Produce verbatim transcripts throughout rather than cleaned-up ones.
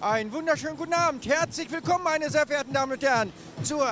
Einen wunderschönen guten Abend. Herzlich willkommen, meine sehr verehrten Damen und Herren, zur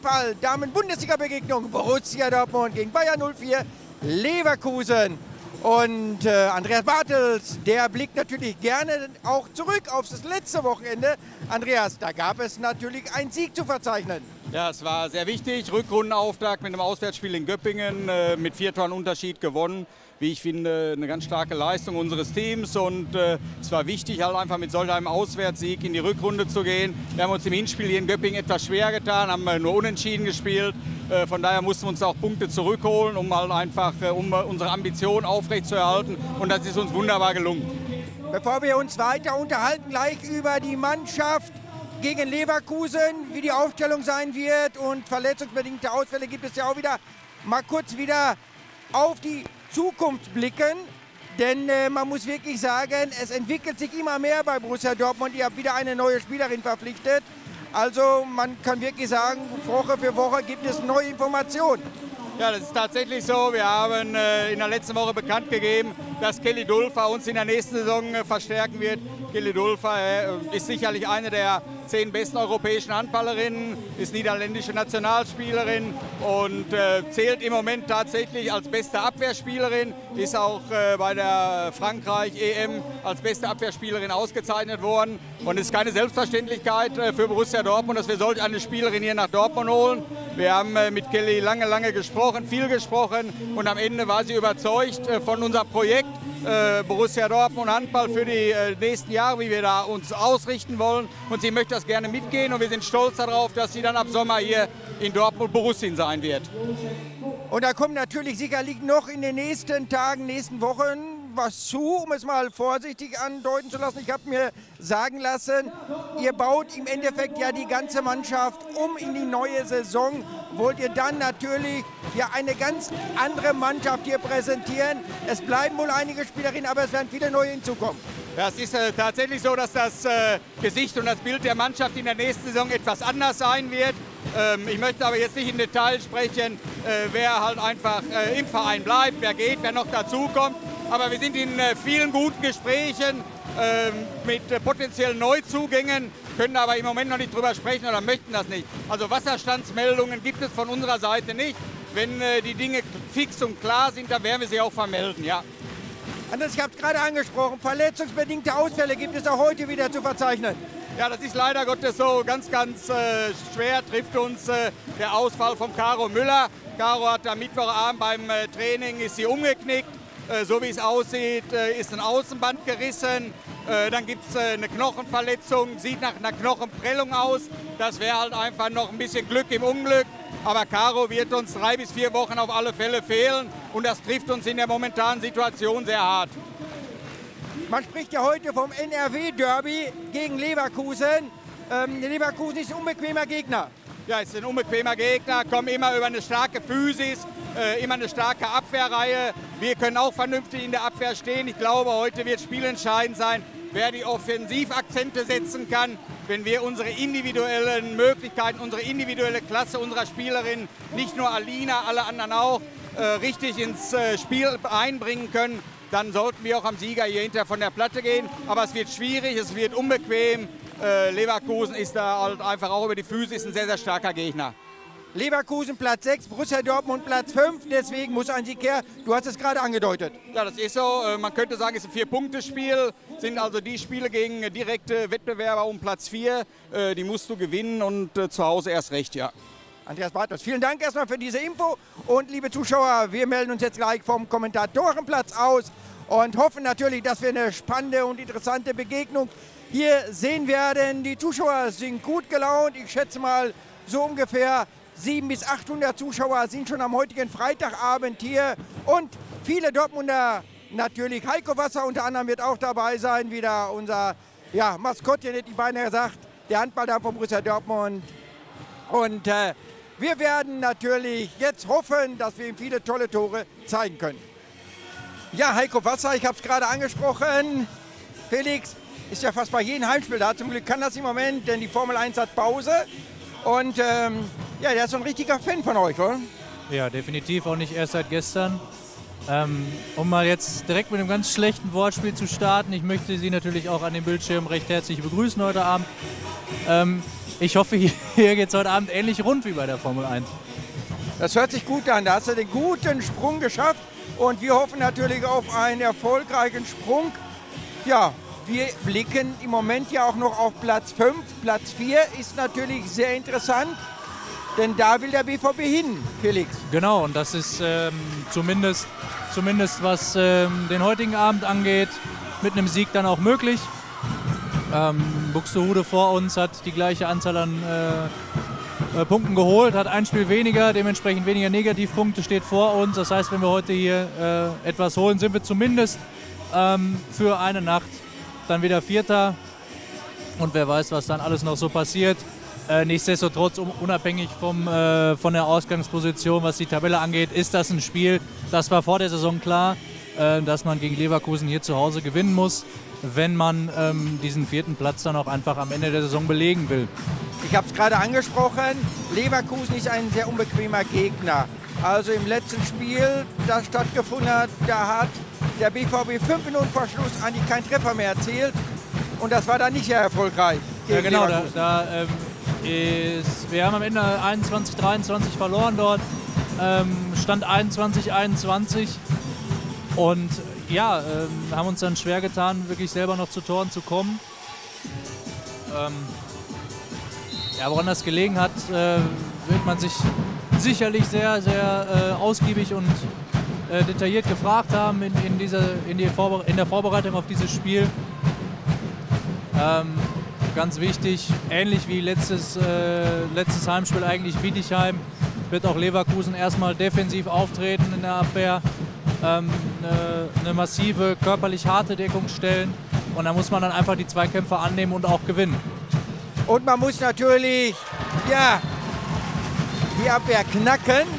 Handball-Damen-Bundesliga-Begegnung Borussia Dortmund gegen Bayer null vier Leverkusen. Und äh, Andreas Bartels, der blickt natürlich gerne auch zurück auf das letzte Wochenende. Andreas, da gab es natürlich einen Sieg zu verzeichnen. Ja, es war sehr wichtig. Rückrundenauftakt mit einem Auswärtsspiel in Göppingen, äh, mit vier Toren Unterschied gewonnen. Wie ich finde, eine ganz starke Leistung unseres Teams. Und äh, es war wichtig, halt einfach mit solch einem Auswärtssieg in die Rückrunde zu gehen. Wir haben uns im Hinspiel hier in Göppingen etwas schwer getan, haben nur unentschieden gespielt. Äh, von daher mussten wir uns auch Punkte zurückholen, um halt einfach äh, um unsere Ambition aufrechtzuerhalten. Und das ist uns wunderbar gelungen. Bevor wir uns weiter unterhalten, gleich über die Mannschaft gegen Leverkusen, wie die Aufstellung sein wird und verletzungsbedingte Ausfälle gibt es ja auch wieder, mal kurz wieder auf die Zukunft blicken, denn äh, man muss wirklich sagen, es entwickelt sich immer mehr bei Borussia Dortmund. Ihr habt wieder eine neue Spielerin verpflichtet, also man kann wirklich sagen, Woche für Woche gibt es neue Informationen. Ja, das ist tatsächlich so. Wir haben äh, in der letzten Woche bekannt gegeben, dass Kelly Dulfer uns in der nächsten Saison äh, verstärken wird. Kelly Dulfer äh, ist sicherlich eine der zehn besten europäischen Handballerinnen, ist niederländische Nationalspielerin und äh, zählt im Moment tatsächlich als beste Abwehrspielerin, ist auch äh, bei der Frankreich-E M als beste Abwehrspielerin ausgezeichnet worden. Und es ist keine Selbstverständlichkeit äh, für Borussia Dortmund, dass wir solch eine Spielerin hier nach Dortmund holen. Wir haben äh, mit Kelly lange, lange gesprochen, viel gesprochen und am Ende war sie überzeugt äh, von unserem Projekt äh, Borussia Dortmund Handball für die äh, nächsten Jahre, wie wir da uns ausrichten wollen. Und sie möchte das gerne mitgehen und wir sind stolz darauf, dass sie dann ab Sommer hier in Dortmund Borussin sein wird. Und da kommt natürlich sicherlich noch in den nächsten Tagen, nächsten Wochen was zu, um es mal vorsichtig andeuten zu lassen. Ich habe mir sagen lassen, ihr baut im Endeffekt ja die ganze Mannschaft um in die neue Saison. Wollt ihr dann natürlich ja eine ganz andere Mannschaft hier präsentieren. Es bleiben wohl einige Spielerinnen, aber es werden viele neue hinzukommen. Ja, es ist äh, tatsächlich so, dass das äh, Gesicht und das Bild der Mannschaft in der nächsten Saison etwas anders sein wird. Ähm, ich möchte aber jetzt nicht in Detail sprechen, äh, wer halt einfach äh, im Verein bleibt, wer geht, wer noch dazukommt. Aber wir sind in äh, vielen guten Gesprächen äh, mit äh, potenziellen Neuzugängen, können aber im Moment noch nicht drüber sprechen oder möchten das nicht. Also Wasserstandsmeldungen gibt es von unserer Seite nicht. Wenn äh, die Dinge fix und klar sind, dann werden wir sie auch vermelden, ja. Anders, ich habe es gerade angesprochen, verletzungsbedingte Ausfälle gibt es auch heute wieder zu verzeichnen. Ja, das ist leider Gottes so. Ganz, ganz äh, schwer trifft uns äh, der Ausfall von Caro Müller. Caro hat am Mittwochabend beim äh, Training ist sie umgeknickt. Äh, so wie es aussieht, äh, ist ein Außenband gerissen. Äh, dann gibt es äh, eine Knochenverletzung, sieht nach einer Knochenprellung aus. Das wäre halt einfach noch ein bisschen Glück im Unglück. Aber Caro wird uns drei bis vier Wochen auf alle Fälle fehlen. Und das trifft uns in der momentanen Situation sehr hart. Man spricht ja heute vom N R W-Derby gegen Leverkusen. Ähm, Leverkusen ist ein unbequemer Gegner. Ja, es ist ein unbequemer Gegner, kommen immer über eine starke Physis, äh, immer eine starke Abwehrreihe. Wir können auch vernünftig in der Abwehr stehen. Ich glaube, heute wird spielentscheidend sein, wer die Offensivakzente setzen kann. Wenn wir unsere individuellen Möglichkeiten, unsere individuelle Klasse unserer Spielerinnen, nicht nur Alina, alle anderen auch, äh, richtig ins äh, Spiel einbringen können, dann sollten wir auch am Sieger hier hinterher von der Platte gehen. Aber es wird schwierig, es wird unbequem. Äh, Leverkusen ist da halt einfach auch über die Physis ein sehr, sehr starker Gegner. Leverkusen Platz sechs, Borussia Dortmund Platz fünf, deswegen muss ein Sieg her. Du hast es gerade angedeutet. Ja, das ist so. Äh, man könnte sagen, es ist ein Vier-Punkte-Spiel. Sind also die Spiele gegen äh, direkte Wettbewerber um Platz vier. Äh, die musst du gewinnen und äh, zu Hause erst recht, ja. Andreas Bartels, vielen Dank erstmal für diese Info. Und liebe Zuschauer, wir melden uns jetzt gleich vom Kommentatorenplatz aus und hoffen natürlich, dass wir eine spannende und interessante Begegnung hier sehen werden. Die Zuschauer sind gut gelaunt. Ich schätze mal, so ungefähr siebenhundert bis achthundert Zuschauer sind schon am heutigen Freitagabend hier. Und viele Dortmunder natürlich. Heiko Wasser unter anderem wird auch dabei sein. Wieder unser ja, Maskottchen, hätte ich beinahe gesagt. Der Handballer von Borussia Dortmund. Und äh, wir werden natürlich jetzt hoffen, dass wir ihm viele tolle Tore zeigen können. Ja, Heiko Wasser, ich habe es gerade angesprochen. Felix ist ja fast bei jedem Heimspiel da. Zum Glück kann das im Moment, denn die Formel eins hat Pause. Und ähm, ja, der ist so ein richtiger Fan von euch, oder? Ja, definitiv auch nicht erst seit gestern. Ähm, um mal jetzt direkt mit einem ganz schlechten Wortspiel zu starten, ich möchte Sie natürlich auch an dem Bildschirm recht herzlich begrüßen heute Abend. Ähm, ich hoffe, hier, hier geht es heute Abend ähnlich rund wie bei der Formel eins. Das hört sich gut an, da hast du den guten Sprung geschafft und wir hoffen natürlich auf einen erfolgreichen Sprung. Ja, wir blicken im Moment ja auch noch auf Platz fünf. Platz vier ist natürlich sehr interessant, denn da will der B V B hin, Felix. Genau, und das ist ähm, zumindest, zumindest was ähm, den heutigen Abend angeht, mit einem Sieg dann auch möglich. Ähm, Buxtehude vor uns hat die gleiche Anzahl an äh, äh, Punkten geholt, hat ein Spiel weniger, dementsprechend weniger Negativpunkte steht vor uns. Das heißt, wenn wir heute hier äh, etwas holen, sind wir zumindest ähm, für eine Nacht dann wieder Vierter. Und wer weiß, was dann alles noch so passiert. Äh, nichtsdestotrotz, um, unabhängig vom, äh, von der Ausgangsposition, was die Tabelle angeht, ist das ein Spiel, das war vor der Saison klar, äh, dass man gegen Leverkusen hier zu Hause gewinnen muss, wenn man ähm, diesen vierten Platz dann auch einfach am Ende der Saison belegen will. Ich habe es gerade angesprochen, Leverkusen ist ein sehr unbequemer Gegner. Also im letzten Spiel, das stattgefunden hat, da hat der B V B fünf Minuten vor Schluss eigentlich keinen Treffer mehr erzielt. Und das war dann nicht sehr erfolgreich. Ja, genau, da, da ähm, ist, wir haben am Ende einundzwanzig dreiundzwanzig verloren dort, ähm, stand einundzwanzig einundzwanzig und ja, ähm, haben uns dann schwer getan, wirklich selber noch zu Toren zu kommen. Ähm, ja, woran das gelegen hat, äh, wird man sich sicherlich sehr, sehr äh, ausgiebig und äh, detailliert gefragt haben in, in, dieser, in, die Vorbere- in der Vorbereitung auf dieses Spiel. Ähm, ganz wichtig, ähnlich wie letztes, äh, letztes Heimspiel eigentlich Bietigheim, wird auch Leverkusen erstmal defensiv auftreten in der Abwehr, ähm, eine, eine massive, körperlich harte Deckung stellen und da muss man dann einfach die Zweikämpfe annehmen und auch gewinnen. Und man muss natürlich, ja, die Abwehr knacken.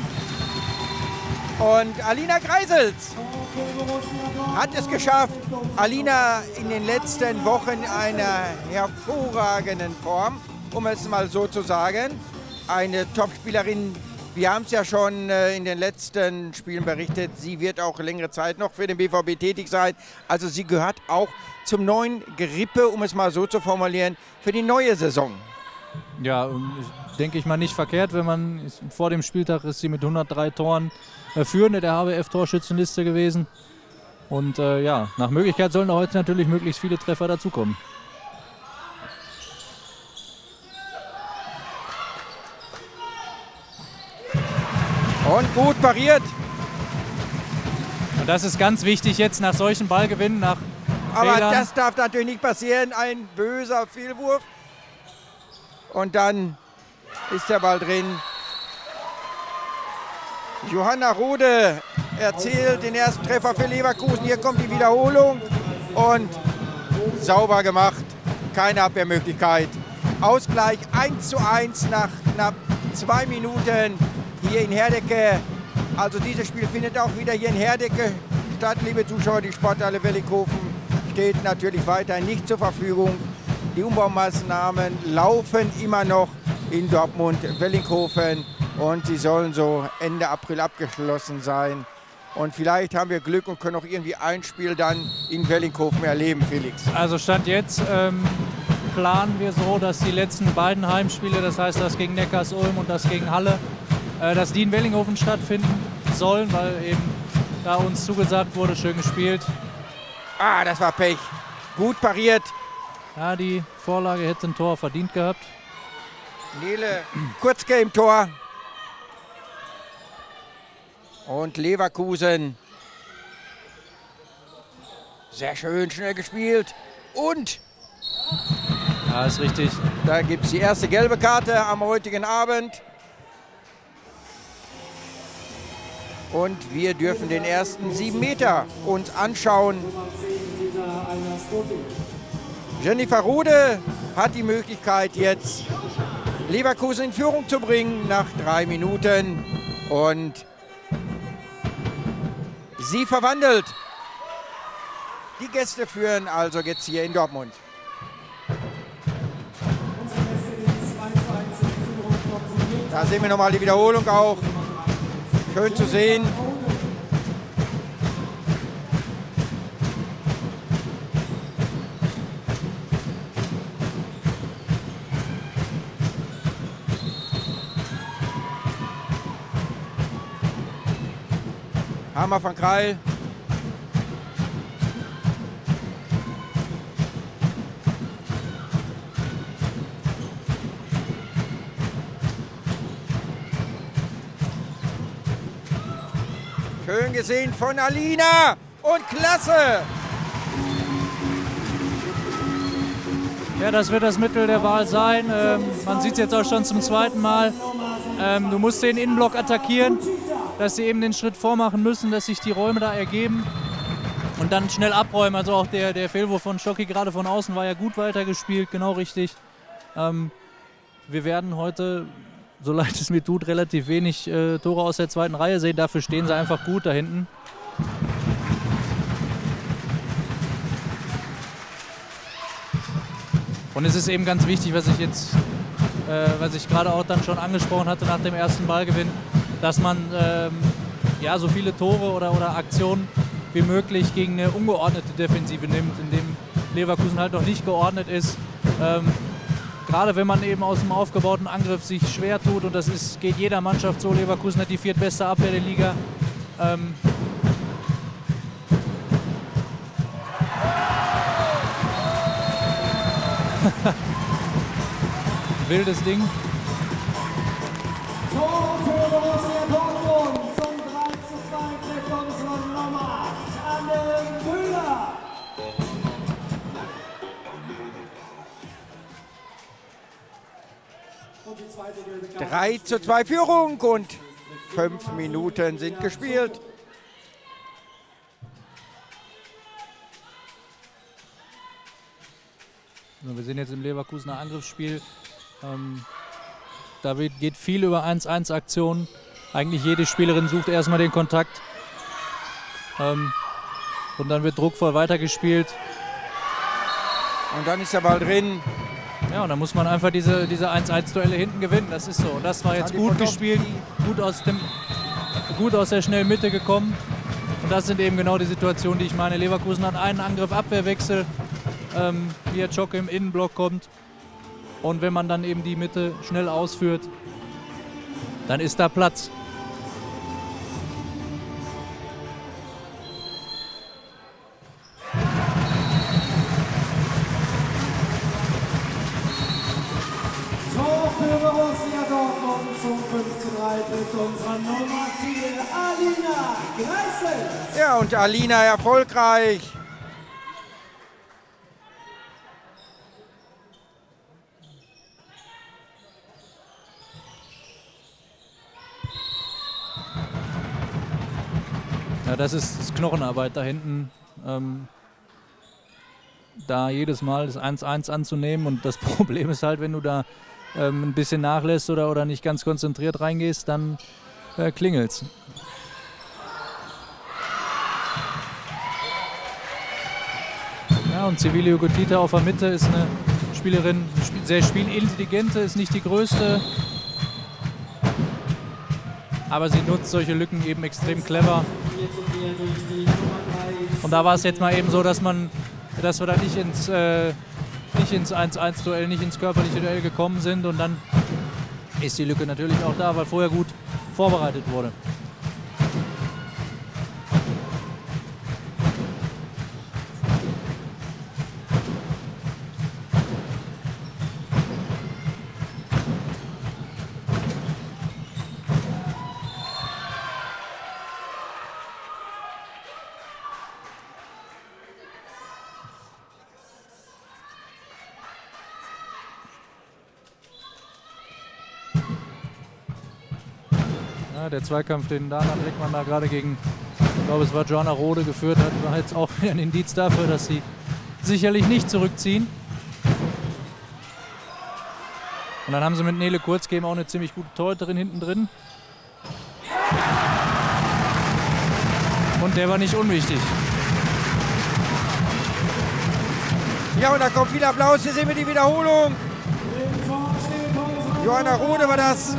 Und Alina Greisels hat es geschafft. Alina in den letzten Wochen einer hervorragenden Form, um es mal so zu sagen. Eine Topspielerin, wir haben es ja schon in den letzten Spielen berichtet, sie wird auch längere Zeit noch für den B V B tätig sein. Also sie gehört auch zum neuen Gerippe, um es mal so zu formulieren, für die neue Saison. Ja, denke ich mal nicht verkehrt, wenn man vor dem Spieltag ist sie mit hundertdrei Toren äh, führende der H B F-Torschützenliste gewesen. Und äh, ja, nach Möglichkeit sollen da heute natürlich möglichst viele Treffer dazukommen. Und gut pariert. Und das ist ganz wichtig jetzt nach solchen Ballgewinnen, nach Aber Fehlern. das darf natürlich nicht passieren, ein böser Fehlwurf. Und dann ist der Ball drin. Johanna Rode erzielt den ersten Treffer für Leverkusen. Hier kommt die Wiederholung und sauber gemacht. Keine Abwehrmöglichkeit. Ausgleich eins zu eins nach knapp zwei Minuten hier in Herdecke. Also dieses Spiel findet auch wieder hier in Herdecke statt. Liebe Zuschauer, die Sporthalle Wellinghofen steht natürlich weiterhin nicht zur Verfügung. Die Umbaumaßnahmen laufen immer noch in Dortmund, Wellinghofen und sie sollen so Ende April abgeschlossen sein. Und vielleicht haben wir Glück und können auch irgendwie ein Spiel dann in Wellinghofen erleben, Felix. Also Stand jetzt ähm, planen wir so, dass die letzten beiden Heimspiele, das heißt das gegen Neckarsulm und das gegen Halle, äh, dass die in Wellinghofen stattfinden sollen, weil eben da uns zugesagt wurde, schön gespielt. Ah, das war Pech. Gut pariert. Ja, die Vorlage hätte ein Tor verdient gehabt. Nele Kurzke im Tor. Und Leverkusen. Sehr schön, schnell gespielt. Und Ja, ist richtig. da gibt es die erste gelbe Karte am heutigen Abend. Und wir dürfen den ersten sieben Meter uns anschauen. Jennifer Rode hat die Möglichkeit jetzt Leverkusen in Führung zu bringen nach drei Minuten. Und sie verwandelt. Die Gäste führen also jetzt hier in Dortmund. Da sehen wir nochmal die Wiederholung auch. Schön zu sehen. Hammer von Kreil. Schön gesehen von Alina und klasse! Ja, das wird das Mittel der Wahl sein. Ähm, man sieht es jetzt auch schon zum zweiten Mal. Ähm, du musst den Innenblock attackieren, dass sie eben den Schritt vormachen müssen, dass sich die Räume da ergeben und dann schnell abräumen. Also auch der, der Fehlwurf von Schocki gerade von außen war ja gut weitergespielt, genau richtig. Ähm, wir werden heute, so leid es mir tut, relativ wenig äh, Tore aus der zweiten Reihe sehen. Dafür stehen sie einfach gut da hinten. Und es ist eben ganz wichtig, was ich jetzt, äh, was ich gerade auch dann schon angesprochen hatte nach dem ersten Ballgewinn, dass man ähm, ja, so viele Tore oder, oder Aktionen wie möglich gegen eine ungeordnete Defensive nimmt, in dem Leverkusen halt noch nicht geordnet ist. Ähm, gerade wenn man eben aus dem aufgebauten Angriff sich schwer tut, und das ist, geht jeder Mannschaft so, Leverkusen hat die viertbeste Abwehr der Liga. Ähm, Wildes Ding. Tor für Borussia Dortmund zum drei zu zwei trifft unsere Nummer acht, Anne Müller. Und die zweite gelbe Karte. drei zu zwei Führung und fünf Minuten sind gespielt. Wir sind jetzt im Leverkusener Angriffsspiel. Ähm, da geht viel über eins eins Aktionen. Eigentlich jede Spielerin sucht erstmal den Kontakt. Ähm, und dann wird druckvoll weitergespielt. Und dann ist der Ball drin. Ja, und dann muss man einfach diese, diese eins eins Duelle hinten gewinnen. Das ist so. Und das war jetzt gut gespielt, gut aus, dem, gut aus der schnellen Mitte gekommen. Und das sind eben genau die Situationen, die ich meine. Leverkusen hat einen Angriff, Abwehrwechsel. Ähm, wie der Jock im Innenblock kommt. Und wenn man dann eben die Mitte schnell ausführt, dann ist da Platz. Tor für Borussia Dortmund zum fünf zu drei trifft unsere Nummer vier, Alina Greissel. Ja, und Alina erfolgreich. Ja, das ist, das Knochenarbeit da hinten. Ähm, da jedes Mal das eins eins anzunehmen. Und das Problem ist halt, wenn du da ähm, ein bisschen nachlässt oder, oder nicht ganz konzentriert reingehst, dann äh, klingelt's. Ja, und Civilio Gotita auf der Mitte ist eine Spielerin, sehr spielintelligente, ist nicht die größte. Aber sie nutzt solche Lücken eben extrem clever. Und da war es jetzt mal eben so, dass man, dass wir da nicht ins, äh, nicht ins eins eins Duell, nicht ins körperliche Duell gekommen sind. Und dann ist die Lücke natürlich auch da, weil vorher gut vorbereitet wurde. Ja, der Zweikampf, den Dana Brickmann da gerade gegen, ich glaube es war Joanna Rode geführt hat, war jetzt auch wieder ein Indiz dafür, dass sie sicherlich nicht zurückziehen. Und dann haben sie mit Nele Kurz eben auch eine ziemlich gute Torhüterin hinten drin. Und der war nicht unwichtig. Ja, und da kommt viel Applaus. Hier sehen wir die Wiederholung. Joanna Rode war das.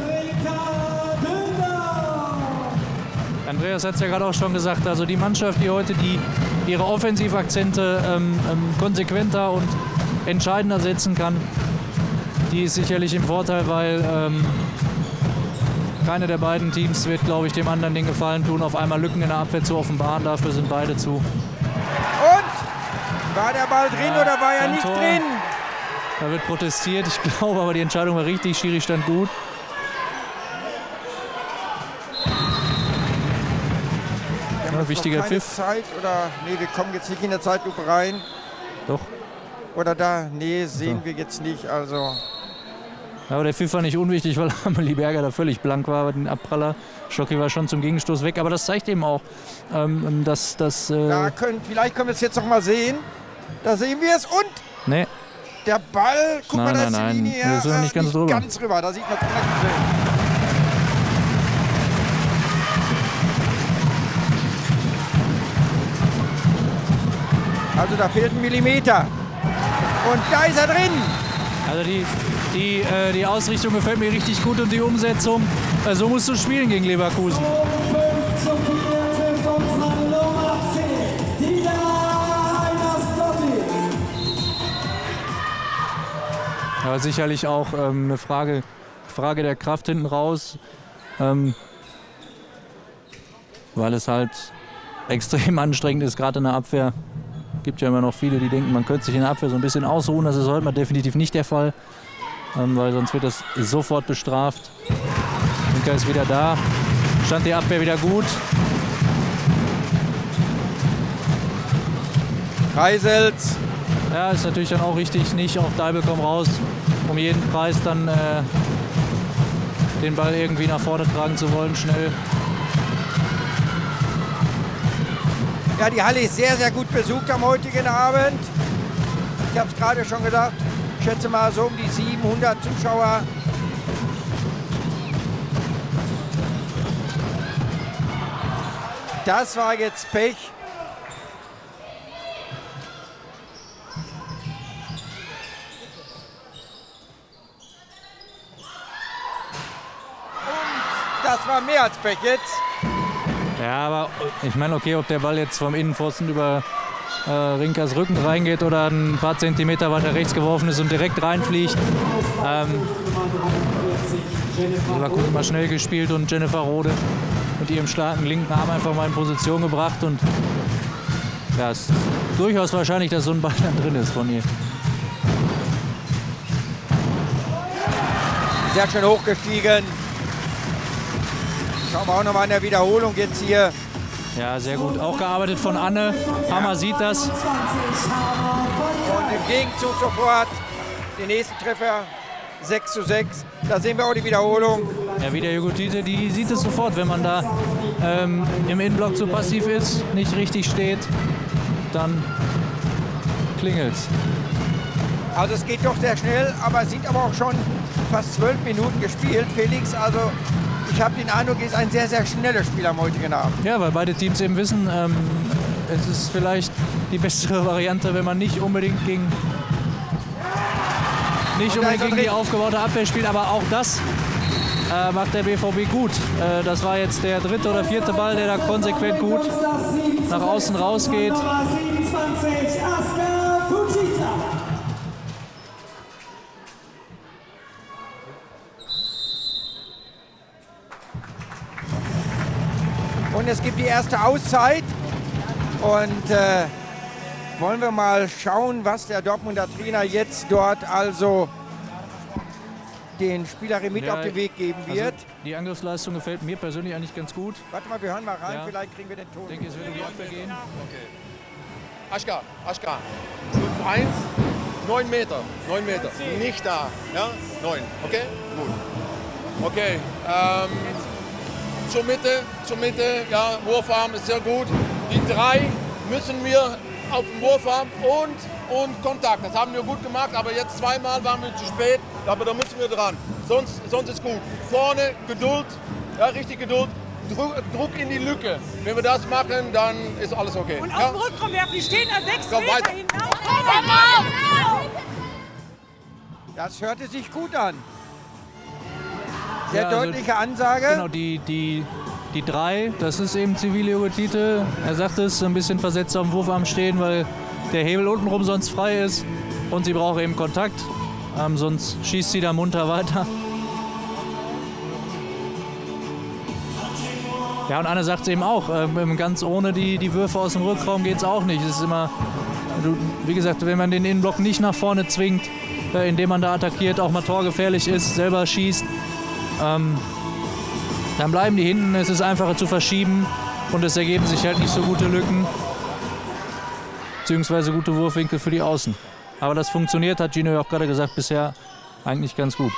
Andreas hat es ja gerade auch schon gesagt, also die Mannschaft, die heute die, ihre Offensivakzente ähm, ähm, konsequenter und entscheidender setzen kann, die ist sicherlich im Vorteil, weil ähm, keine der beiden Teams wird, glaube ich, dem anderen den Gefallen tun, auf einmal Lücken in der Abwehr zu offenbaren. Dafür sind beide zu. Und war der Ball drin ja, oder war er nicht Tor. drin? Da wird protestiert. Ich glaube aber, die Entscheidung war richtig. Schiri stand gut. Ja, wichtiger Pfiff. Zeit oder nee, wir kommen jetzt nicht in der Zeitlupe rein. Doch. Oder da? Nee, sehen so. wir jetzt nicht. Also. Ja, aber der Pfiff war nicht unwichtig, weil Amelie Berger da völlig blank war bei den Abpraller. Stocki war schon zum Gegenstoß weg. Aber das zeigt eben auch, ähm, dass das. Äh da können, vielleicht können wir es jetzt noch mal sehen. Da sehen wir es und. Nee. Der Ball, guck nein, mal, da ist nein, die Linie nein. Wir sind nicht ganz nicht drüber. ganz rüber. Da sieht man es direkt schön. Also da fehlt ein Millimeter. Und da ist er drin. Also die, die, äh, die Ausrichtung gefällt mir richtig gut und die Umsetzung. Äh, so musst du spielen gegen Leverkusen. Aber sicherlich auch ähm, eine Frage, Frage der Kraft hinten raus. Ähm, weil es halt extrem anstrengend ist, gerade in der Abwehr. Es gibt ja immer noch viele, die denken, man könnte sich in der Abwehr so ein bisschen ausruhen. Das ist heute mal definitiv nicht der Fall, ähm, weil sonst wird das sofort bestraft. Linker ist wieder da, stand die Abwehr wieder gut. Kreisels. Ja, ist natürlich dann auch richtig, nicht auf Deibel komm raus, um jeden Preis dann äh, den Ball irgendwie nach vorne tragen zu wollen, schnell. Ja, die Halle ist sehr, sehr gut besucht am heutigen Abend. Ich habe es gerade schon gesagt, ich schätze mal so um die siebenhundert Zuschauer. Das war jetzt Pech. Und das war mehr als Pech jetzt. Ja, aber ich meine, okay, ob der Ball jetzt vom Innenpfosten über äh, Rinkers Rücken reingeht oder ein paar Zentimeter weiter rechts geworfen ist und direkt reinfliegt. Ähm, Leverkusen mal schnell gespielt und Jennifer Rode mit ihrem starken linken Arm einfach mal in Position gebracht. Und ja, es ist durchaus wahrscheinlich, dass so ein Ball dann drin ist von ihr. Sehr schön hochgestiegen. Schauen wir auch noch mal in der Wiederholung jetzt hier. Ja, sehr gut. Auch gearbeitet von Anne. Hammer sieht das. Und im Gegenzug sofort den nächsten Treffer. sechs zu sechs. Da sehen wir auch die Wiederholung. Ja, wie der Jogotite, die sieht es sofort, wenn man da ähm, im Innenblock zu passiv ist, nicht richtig steht, dann klingelt's. Also es geht doch sehr schnell, aber es sind aber auch schon fast zwölf Minuten gespielt. Felix, also ich habe den Eindruck, er ist ein sehr, sehr schnelles Spiel am heutigen Abend. Ja, weil beide Teams eben wissen, ähm, es ist vielleicht die bessere Variante, wenn man nicht unbedingt gegen, nicht unbedingt gegen die aufgebaute Abwehr spielt. Aber auch das äh, macht der B V B gut. Äh, das war jetzt der dritte oder vierte Ball, der da konsequent gut nach außen rausgeht. Und es gibt die erste Auszeit. Und äh, wollen wir mal schauen, was der Dortmunder Trainer jetzt dort also den Spielerinnen mit ja, auf den Weg geben wird. Also die Angriffsleistung gefällt mir persönlich eigentlich ganz gut. Warte mal, wir hören mal rein, ja. Vielleicht kriegen wir den Ton. Ich denke, es wird um die Abwehr gehen. Okay. Aschka, Aschka. fünf eins, neun Meter. neun Meter. Nicht da. Ja? neun. Okay? Gut. Okay. Ähm, zur Mitte, zur Mitte. Ja, Wurfarm ist sehr gut. Die drei müssen wir auf den Wurfarm und, und Kontakt. Das haben wir gut gemacht, aber jetzt zweimal waren wir zu spät. Aber da müssen wir dran. Sonst, sonst ist gut. Vorne Geduld, ja, richtig Geduld. Druck, Druck in die Lücke. Wenn wir das machen, dann ist alles okay. Und auf ja? dem Rückraum werfen, die stehen da sechs Komm, Meter weiter. hinaus. Das hörte sich gut an. Sehr Ja, also, deutliche Ansage. Genau, die, die, die drei, das ist eben zivile Jogotite. Er sagt es, ein bisschen versetzt auf dem Wurfarm stehen, weil der Hebel untenrum sonst frei ist. Und sie braucht eben Kontakt, ähm, sonst schießt sie da munter weiter. Ja, und einer sagt es eben auch, ähm, ganz ohne die, die Würfe aus dem Rückraum geht es auch nicht. Es ist immer, du, wie gesagt, wenn man den Innenblock nicht nach vorne zwingt, äh, indem man da attackiert, auch mal torgefährlich ist, selber schießt, ähm, dann bleiben die hinten, es ist einfacher zu verschieben und es ergeben sich halt nicht so gute Lücken, beziehungsweise gute Wurfwinkel für die Außen. Aber das funktioniert, hat Gino ja auch gerade gesagt, bisher eigentlich ganz gut.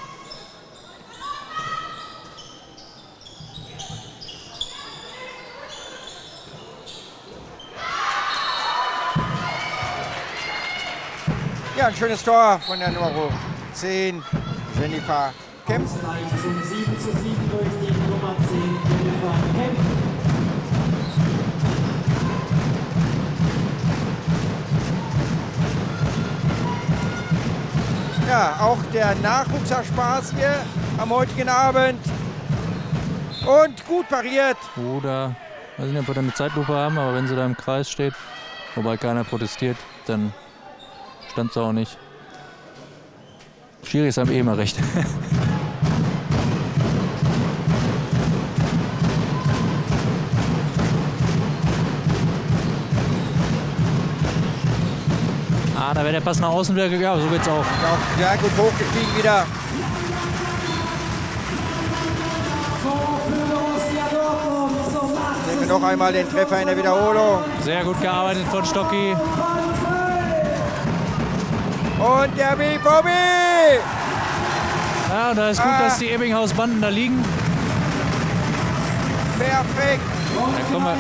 Ja, ein schönes Tor von der Nummer zehn, Jennifer Kemp. Ausgleich zum sieben zu sieben durch die Nummer zehn, Jennifer Kemp. Ja, auch der Nachwuchs hat Spaß hier am heutigen Abend. Und gut pariert. Oder, ich weiß nicht, ob wir da eine Zeitlupe haben, aber wenn sie da im Kreis steht, wobei keiner protestiert, dann stand sie auch nicht. Schiris haben eh immer recht. Ah, da wäre der Pass nach außen wieder gegangen, so geht's auch. Ja, gut hochgestiegen wieder. Sehen wir noch einmal den Treffer in der Wiederholung. Sehr gut gearbeitet von Stocki. Und der B V B! Ja, da ist gut, ah. dass die Ebbinghaus-Banden da liegen. Perfekt. Da kommen wir.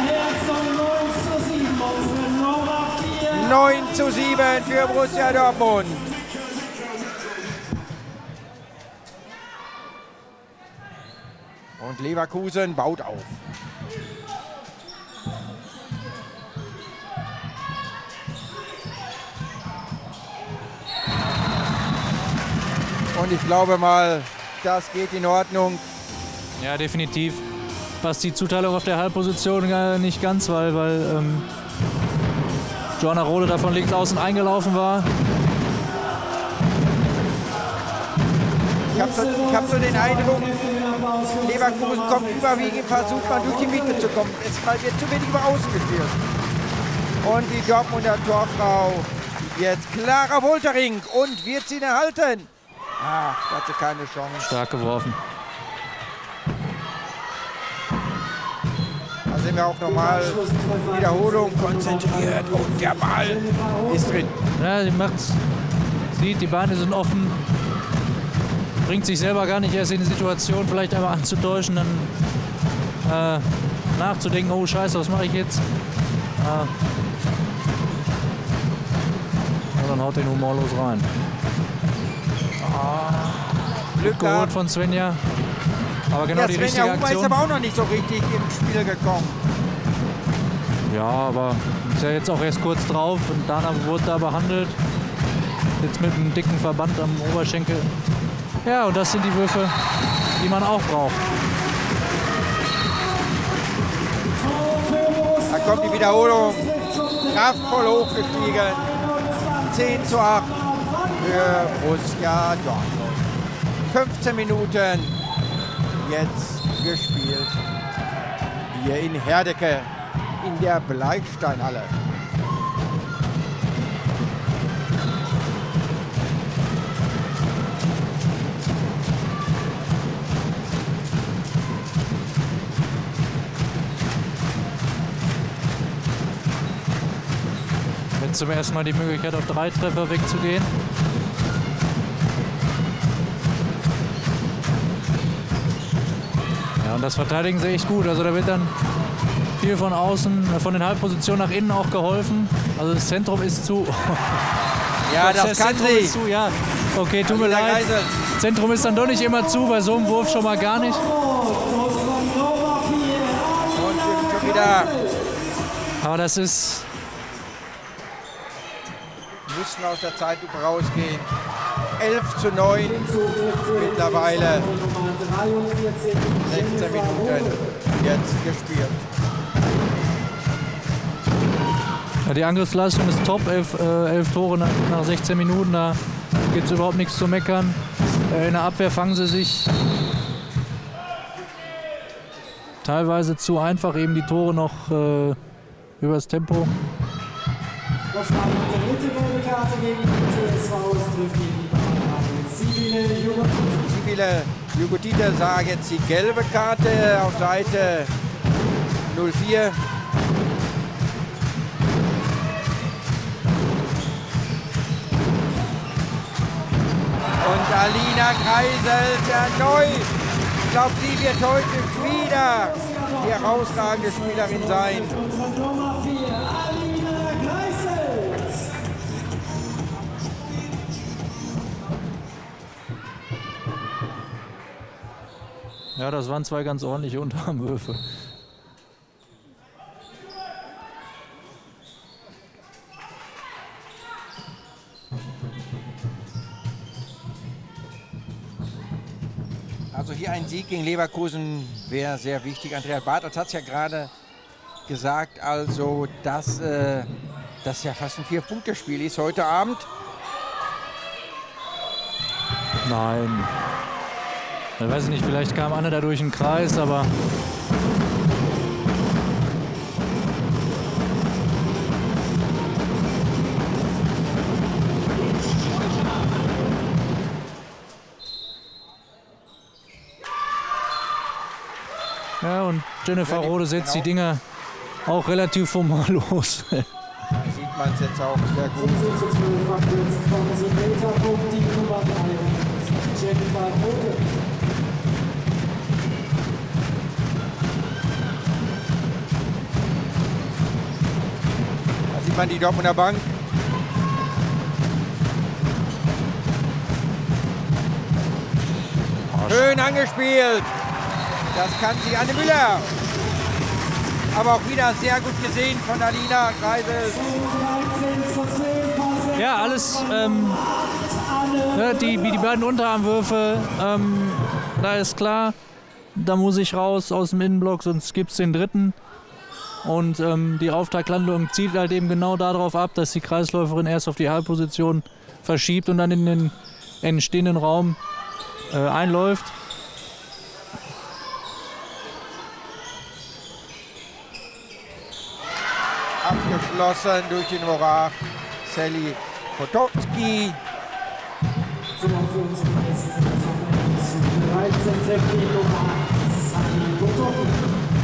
neun zu sieben für Borussia Dortmund. Und Leverkusen baut auf. Und ich glaube mal, das geht in Ordnung. Ja, definitiv. Passt die Zuteilung auf der Halbposition äh, nicht ganz, weil, weil ähm, Joanna Rohde da von links außen eingelaufen war. Ich habe so, ich hab so den Eindruck, Leverkusen kommt überwiegend, versucht man durch die Mitte zu kommen. Es wird zu wenig über Außen gespielt. Und die Dortmunder Torfrau jetzt Clara Woltering. Und wird sie ihn erhalten? Ach, da hat sie keine Chance. Stark geworfen. Da sehen wir auch nochmal Wiederholung, konzentriert und der Ball ist drin. Ja, sie macht's. Sieht, die Beine sind offen. Bringt sich selber gar nicht erst in die Situation, vielleicht einmal anzutäuschen, dann äh, nachzudenken, oh Scheiße, was mache ich jetzt? Äh, und dann haut den humorlos rein. Glück Geholt gehabt. von Svenja. Aber genau Ja, die Svenja richtige Huber ist Aktion. aber auch noch nicht so richtig ins Spiel gekommen. Ja, aber ist ja jetzt auch erst kurz drauf und Dana wurde da behandelt. Jetzt mit einem dicken Verband am Oberschenkel. Ja, und das sind die Würfe, die man auch braucht. Da kommt die Wiederholung. Kraftvoll hochgestiegen. zehn zu acht für Borussia Dortmund. fünfzehn Minuten jetzt gespielt. Hier in Herdecke in der Bleisteinhalle. Jetzt zum ersten Mal die Möglichkeit, auf drei Treffer wegzugehen. Ja, und das Verteidigen sehe ich gut. Also da wird dann viel von außen, von den Halbpositionen nach innen auch geholfen. Also das Zentrum ist zu. Ja, das, das kann Zentrum sie. ist zu, ja. Okay, tut mir leid. Zentrum ist dann doch nicht immer zu, bei so einem Wurf schon mal gar nicht. Und schon wieder. Aber das ist. Mussten aus der Zeitlupe rausgehen. elf zu neun mittlerweile. sechzehn Minuten jetzt gespielt. Ja, die Angriffsleistung ist top. elf, äh, elf Tore nach, nach sechzehn Minuten. Da gibt es überhaupt nichts zu meckern. Äh, in der Abwehr fangen sie sich teilweise zu einfach, eben die Tore noch äh, übers Tempo. Das war die dritte gelbe Karte gegen die T S V. Es trifft die Sibile Jugotite. Sibile Jugotite sah jetzt die gelbe Karte auf Seite null vier. Und Alina Kreisel erneut. Ich glaube, sie wird heute wieder die herausragende Spielerin sein. Unsere Nummer vier, Alina Kreisel. Ja, das waren zwei ganz ordentliche Unterarmwürfe. Also hier ein Sieg gegen Leverkusen wäre sehr wichtig. Andreas Bartels hat es ja gerade gesagt, also dass äh, das ja fast ein Vier-Punkte-Spiel ist heute Abend. Nein. Ich weiß nicht, vielleicht kam Anne da durch den Kreis, aber... Ja, und Jennifer Rode setzt die Dinger auch relativ formallos. Da sieht man es jetzt auch sehr gut. fünfzehn zu zwölf abkürzt vom Meterpunkt die Nummer drei. Jennifer Rode. Da sieht man die Dortmunder Bank. Schön angespielt. Das kann sie Anne Müller. Aber auch wieder sehr gut gesehen von Alina Kreisel. Ja, alles, ähm, ja, die, die beiden Unterarmwürfe, ähm, da ist klar, da muss ich raus aus dem Innenblock, sonst gibt es den dritten. Und ähm, die Auftaktlandung zielt halt eben genau darauf ab, dass die Kreisläuferin erst auf die Halbposition verschiebt und dann in den entstehenden Raum äh, einläuft. Abgeschlossen durch den Horar Sally Potocki. So für unsere Gäste zum dreizehn trifft die Nummer acht, Sally Potocki.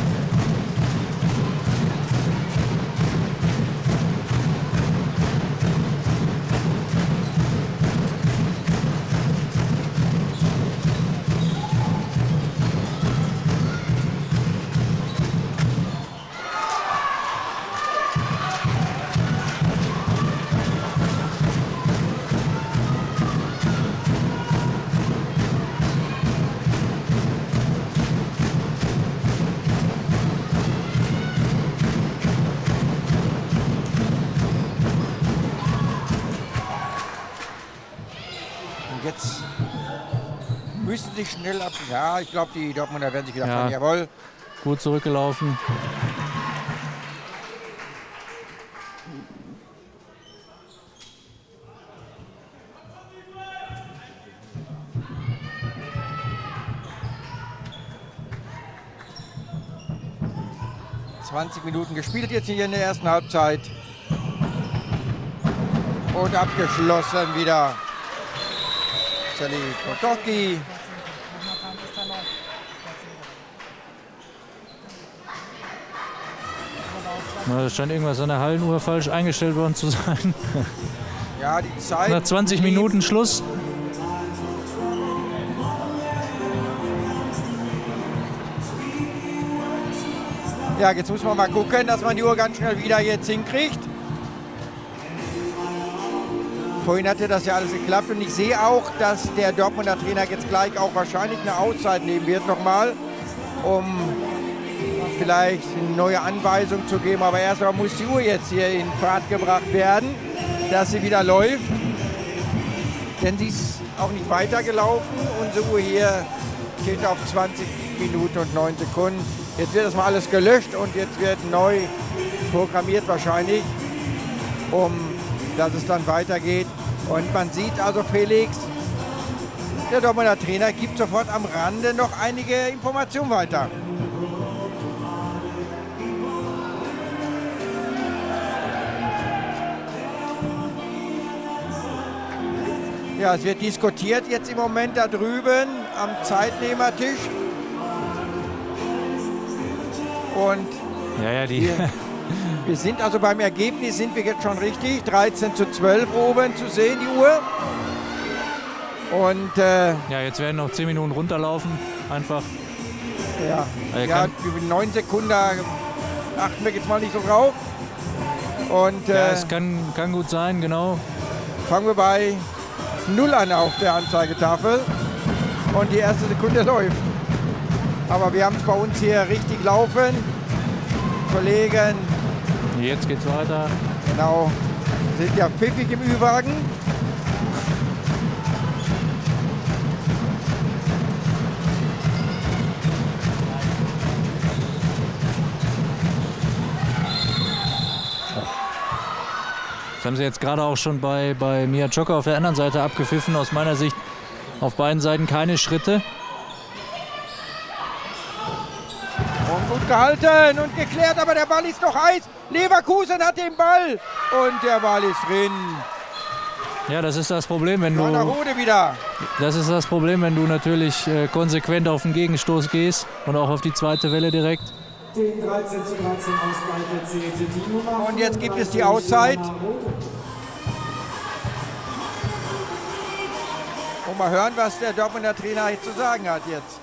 Jetzt müssen sie schnell ab. Ja, ich glaube, die Dortmunder werden sich wieder Ja. fangen. Jawohl. Gut zurückgelaufen. zwanzig Minuten gespielt jetzt hier in der ersten Halbzeit. Und abgeschlossen wieder Sally Potocki. Na, da scheint irgendwas an der Hallenuhr falsch eingestellt worden zu sein. Ja, die Zeit. Nach zwanzig Minuten Schluss. Ja, jetzt muss man mal gucken, dass man die Uhr ganz schnell wieder jetzt hinkriegt. Vorhin hatte das ja alles geklappt und ich sehe auch, dass der Dortmunder Trainer jetzt gleich auch wahrscheinlich eine Auszeit nehmen wird nochmal, um vielleicht eine neue Anweisung zu geben. Aber erstmal muss die Uhr jetzt hier in Fahrt gebracht werden, dass sie wieder läuft. Denn sie ist auch nicht weitergelaufen. Unsere Uhr hier steht auf zwanzig Minuten und neun Sekunden. Jetzt wird das mal alles gelöscht und jetzt wird neu programmiert wahrscheinlich, um dass es dann weitergeht. Und man sieht also, Felix, der Dortmunder Trainer gibt sofort am Rande noch einige Informationen weiter. Ja, es wird diskutiert jetzt im Moment da drüben am Zeitnehmertisch. Und Ja, ja, die. wir, wir sind also beim Ergebnis, sind wir jetzt schon richtig. dreizehn zu zwölf oben zu sehen, die Uhr. Und äh, Ja, jetzt werden noch zehn Minuten runterlaufen. Einfach. ja, Also ja kann- die neun Sekunden achten wir jetzt mal nicht so drauf. Und Ja, äh, es kann, kann gut sein, genau. fangen wir bei null an auf der Anzeigetafel. Und die erste Sekunde läuft. Aber wir haben es bei uns hier richtig laufen. Kollegen, Jetzt geht's weiter. genau, sind ja pfiffig im Ü-Wagen. Das haben sie jetzt gerade auch schon bei, bei Miyachoka auf der anderen Seite abgepfiffen. Aus meiner Sicht auf beiden Seiten keine Schritte. Und gut gehalten und geklärt, aber der Ball ist noch heiß. Leverkusen hat den Ball und der Ball ist drin. Ja, das ist das Problem, wenn Johanna du, Rode wieder. das ist das Problem, wenn du natürlich äh, konsequent auf den Gegenstoß gehst und auch auf die zweite Welle direkt. Den dreizehn zu dreizehn Ausgleich erzielte die Nummer Und jetzt gibt es die Auszeit. Und mal hören, was der Dortmunder Trainer jetzt zu sagen hat jetzt.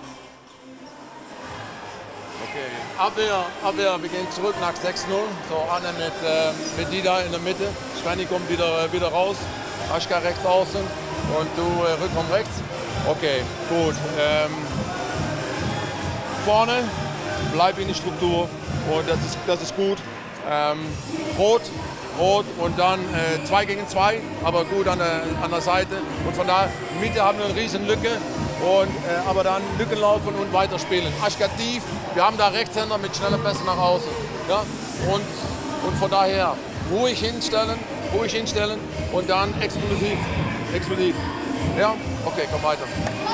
Okay, Abwehr, Abwehr, wir gehen zurück nach sechs null. So, Anne mit, äh, mit Dida in der Mitte. Sveni kommt wieder, wieder raus. Aschka rechts außen und du äh, Rückraum rechts. Okay, gut. Ähm, vorne, bleib in die Struktur und das ist, das ist gut. Ähm, rot, rot und dann äh, zwei gegen zwei, aber gut an der, an der Seite. Und von da, Mitte haben wir eine riesen Lücke. Und, äh, aber dann Lücken laufen und weiterspielen. Aschka tief, wir haben da Rechtshänder mit schneller Pässe nach außen. Ja? Und, und von daher ruhig hinstellen, ruhig hinstellen und dann explosiv, explosiv. Ja, okay, komm weiter.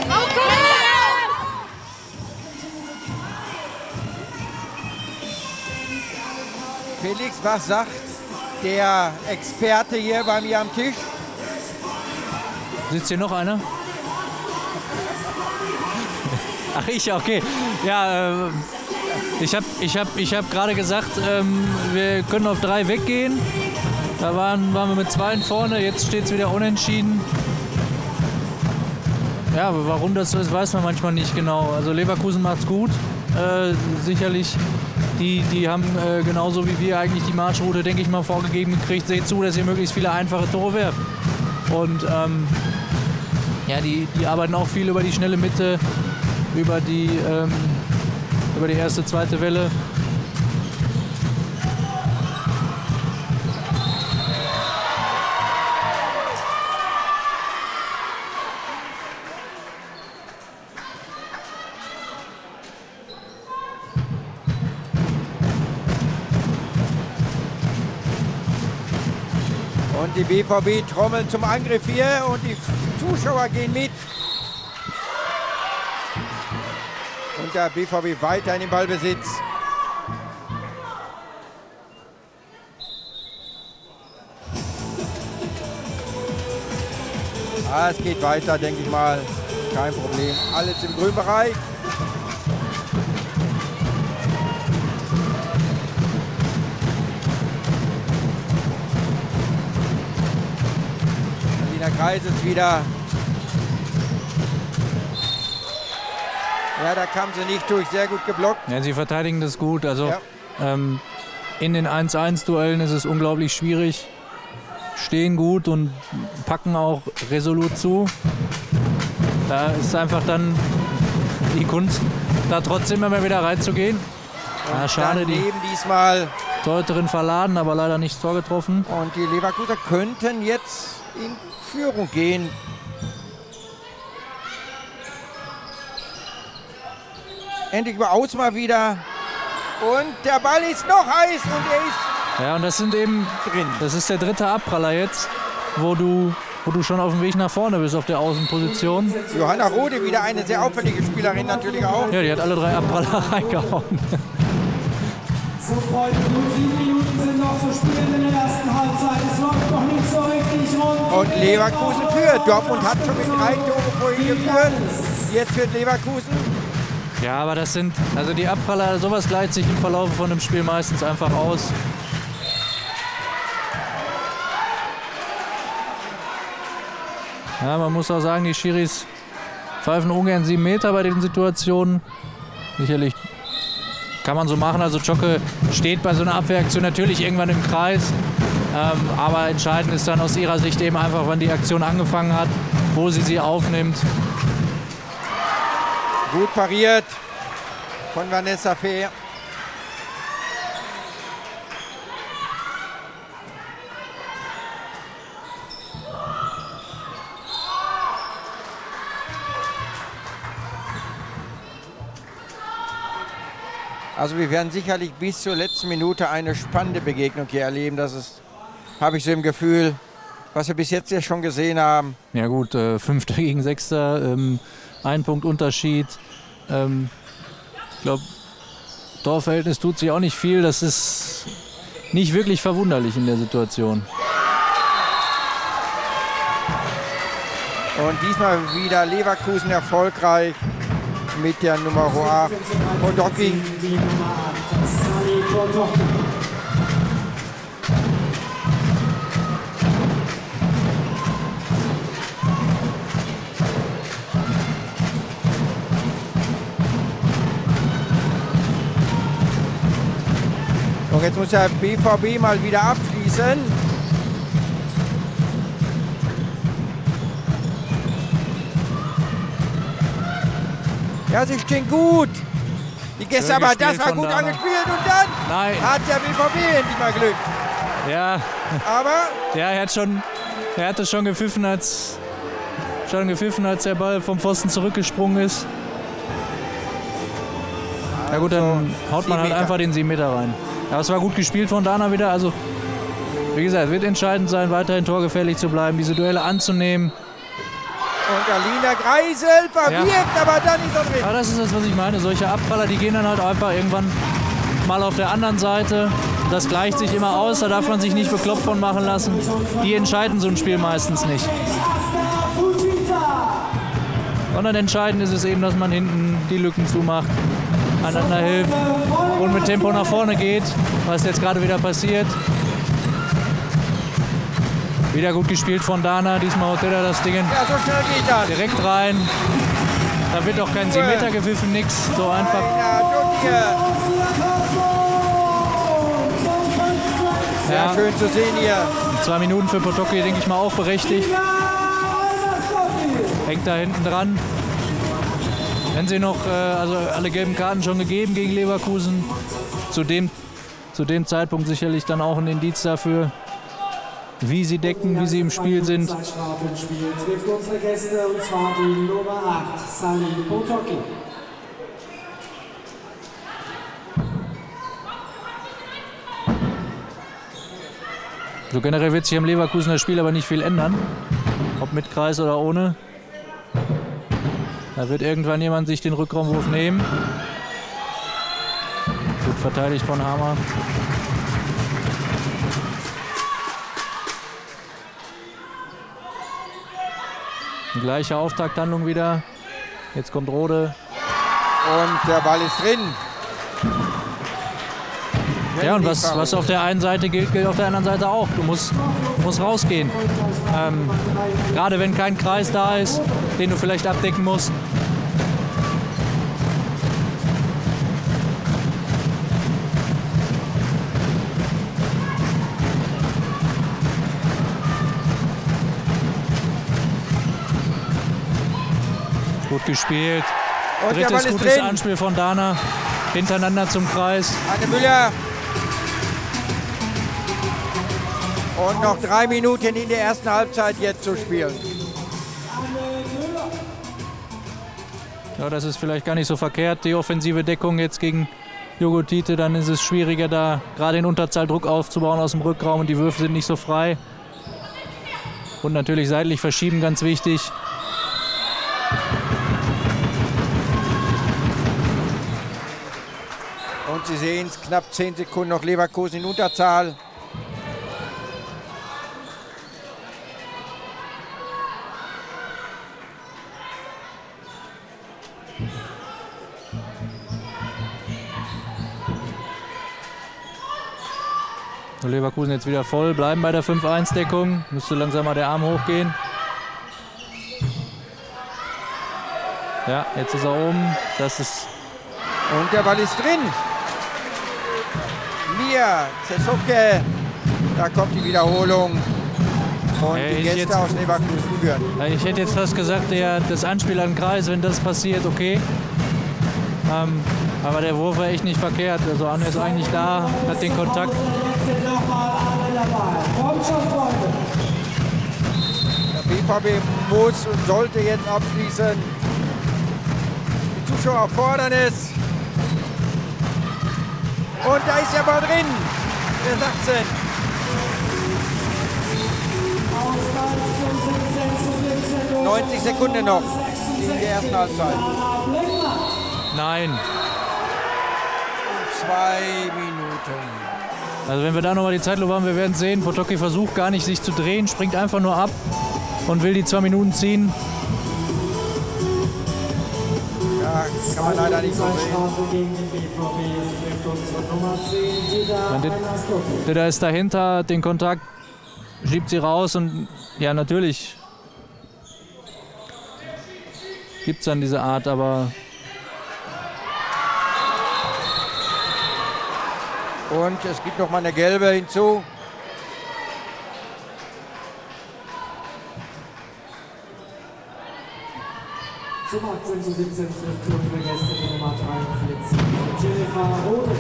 Felix, was sagt der Experte hier bei mir am Tisch? Sitzt hier noch einer? Ach, ich, okay. Ja, äh, ich habe ich hab, ich hab gerade gesagt, ähm, wir können auf drei weggehen. Da waren, waren wir mit zwei vorne, jetzt steht es wieder unentschieden. Ja, aber warum das so ist, weiß man manchmal nicht genau. Also Leverkusen macht's gut. Äh, sicherlich, die, die haben äh, genauso wie wir eigentlich die Marschroute, denke ich mal, vorgegeben gekriegt. Seht zu, dass ihr möglichst viele einfache Tore werft. Und ähm, ja, die, die arbeiten auch viel über die schnelle Mitte, über die, ähm, über die erste, zweite Welle. Und die B V B trommeln zum Angriff hier und die Zuschauer gehen mit. Und der B V B weiter in den Ballbesitz. Ah, es geht weiter, denke ich mal. Kein Problem. Alles im grünen Bereich. Alina Kreisels wieder. Ja, da kam sie nicht durch. Sehr gut geblockt. Ja, sie verteidigen das gut. Also Ja. ähm, in den eins eins Duellen ist es unglaublich schwierig. Stehen gut und packen auch resolut zu. Da ist einfach dann die Kunst, da trotzdem immer wieder reinzugehen. Ja, schade, die Daneben diesmal. Torhüterin verladen, aber leider nicht das Tor getroffen. Und die Leverkusener könnten jetzt in Führung gehen. Endlich über Aus mal wieder. Und der Ball ist noch heiß und er ist Ja, und das sind eben, drin. das ist der dritte Abpraller jetzt, wo du, wo du schon auf dem Weg nach vorne bist auf der Außenposition. Johanna Rode wieder eine sehr auffällige Spielerin natürlich auch. Ja, die hat alle drei Abpraller reingehauen. So, Freunde, nur sieben Minuten sind noch zu spielen in der ersten Halbzeit. Es läuft noch nicht so richtig rund. Und Leverkusen führt. Dortmund hat schon mit drei Tore vorhin geführt. Jetzt führt Leverkusen. Ja, aber das sind, also die Abpraller, sowas gleicht sich im Verlauf von einem Spiel meistens einfach aus. Ja, man muss auch sagen, die Schiris pfeifen ungern sieben Meter bei den Situationen. Sicherlich kann man so machen. Also Zschocke steht bei so einer Abwehraktion natürlich irgendwann im Kreis. Ähm, aber entscheidend ist dann aus ihrer Sicht eben einfach, wann die Aktion angefangen hat, wo sie sie aufnimmt. Gut pariert von Vanessa Fehr. Also wir werden sicherlich bis zur letzten Minute eine spannende Begegnung hier erleben. Das ist, habe ich so im Gefühl, was wir bis jetzt ja schon gesehen haben. Ja gut, äh, Fünfter gegen Sechster, ähm, ein Punkt Unterschied. Ähm, ich glaube, Torverhältnis tut sich auch nicht viel. Das ist nicht wirklich verwunderlich in der Situation. Und diesmal wieder Leverkusen erfolgreich mit der Nummer acht. Podocki. Die Nummer acht, Sally Podocki. Und jetzt muss der B V B mal wieder abschließen. Ja, sie stehen gut. Die Gäste, aber das war gut angespielt und dann Nein. hat der B V B endlich mal Glück. Ja, Aber ja, er hat schon, er hatte schon gepfiffen, als schon gepfiffen, als der Ball vom Pfosten zurückgesprungen ist. Na gut, dann haut man halt einfach den sieben Meter rein. Aber es war gut gespielt von Dana wieder. Also, wie gesagt, es wird entscheidend sein, weiterhin torgefährlich zu bleiben, diese Duelle anzunehmen. Und Alina Greisel verwirft, Ja. aber dann ist er drin. Aber das ist das, was ich meine. Solche Abpraller, die gehen dann halt einfach irgendwann mal auf der anderen Seite. Das gleicht sich immer aus, da darf man sich nicht bekloppt von machen lassen. Die entscheiden so ein Spiel meistens nicht. Sondern entscheidend ist es eben, dass man hinten die Lücken zumacht, einander hilft und mit Tempo nach vorne geht, was jetzt gerade wieder passiert. Wieder gut gespielt von Dana, diesmal haut er das Ding Ja, so schnell geht das. direkt rein. Da wird auch kein sieben Meter gepfiffen, nix, so einfach. Ja, Duttke. Sehr Ja. schön zu sehen hier. Zwei Minuten für Podocki, denke ich mal, auch berechtigt. Hängt da hinten dran. Wenn sie noch, äh, also alle gelben Karten schon gegeben gegen Leverkusen, zu dem, zu dem Zeitpunkt sicherlich dann auch ein Indiz dafür, wie sie decken, wie sie im Spiel sind. Spiel trifft unsere Gäste, und zwar die Nummer acht, Sally Podocki. So generell wird sich am Leverkusener Spiel aber nicht viel ändern, ob mit Kreis oder ohne. Da wird irgendwann jemand sich den Rückraumwurf nehmen. Gut verteidigt von Hammer. Die gleiche Auftakthandlung wieder. Jetzt kommt Rode. Und der Ball ist drin. Ja, und was, was auf der einen Seite gilt, gilt auf der anderen Seite auch. Du musst, musst rausgehen. Ähm, gerade wenn kein Kreis da ist, den du vielleicht abdecken musst. Gut gespielt. Und der Ball Drittes ist gutes drin. Anspiel von Dana. Hintereinander zum Kreis. Anne Müller. Und noch drei Minuten in der ersten Halbzeit jetzt zu spielen. Ja, das ist vielleicht gar nicht so verkehrt, die offensive Deckung jetzt gegen Jogotite. Dann ist es schwieriger, da gerade in Unterzahl Druck aufzubauen aus dem Rückraum und die Würfe sind nicht so frei. Und natürlich seitlich verschieben, ganz wichtig. Und Sie sehen es, knapp zehn Sekunden noch Leverkusen in Unterzahl. Leverkusen jetzt wieder voll, bleiben bei der fünf eins Deckung. Müsste langsam mal der Arm hochgehen. Ja, jetzt ist er oben. Das ist. Und der Ball ist drin. Mia, Zesuke. Da kommt die Wiederholung. Und Hey, die ich Gäste jetzt- aus Leverkusen führen. Ich hätte jetzt fast gesagt, der, das Anspiel an den Kreis, wenn das passiert, okay. Ähm, aber der Wurf war echt nicht verkehrt. Also Anne ist eigentlich da, hat den Kontakt. Jetzt sind nochmal alle dabei. Kommt schon, Freunde. Der B V B muss und sollte jetzt abschließen. Die Zuschauer fordern es. Und da ist der Ball drin. Der ist achtzehn. Ausgleich zum siebzehn zu siebzehn. neunzig Sekunden noch in der ersten Halbzeit. Nein. Zwei Minuten. Also wenn wir da nochmal die Zeitlupe haben, wir werden sehen. Potocki versucht gar nicht sich zu drehen, springt einfach nur ab und will die zwei Minuten ziehen. Ja, kann man leider nicht so sehen. Strafe gegen den B V B. Es trifft unsere Nummer zehn, Dieter Man, der, Einastotti. der ist dahinter, hat den Kontakt, schiebt sie raus und ja, natürlich gibt es dann diese Art, aber Und es gibt noch mal eine gelbe hinzu. Zum achtzehn zu siebzehn trifft unsere Gäste die Nummer dreiundvierzig. Jennifer Rode.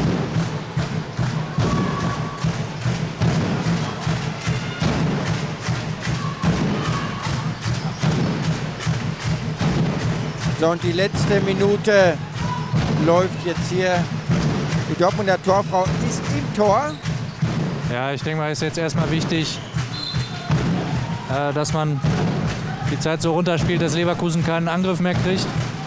So, und die letzte Minute läuft jetzt hier. Die Dortmunder Torfrau ist im Tor. ja, ich denke mal, ist jetzt erstmal wichtig, äh, dass man die Zeit so runterspielt, dass Leverkusen keinen Angriff mehr kriegt.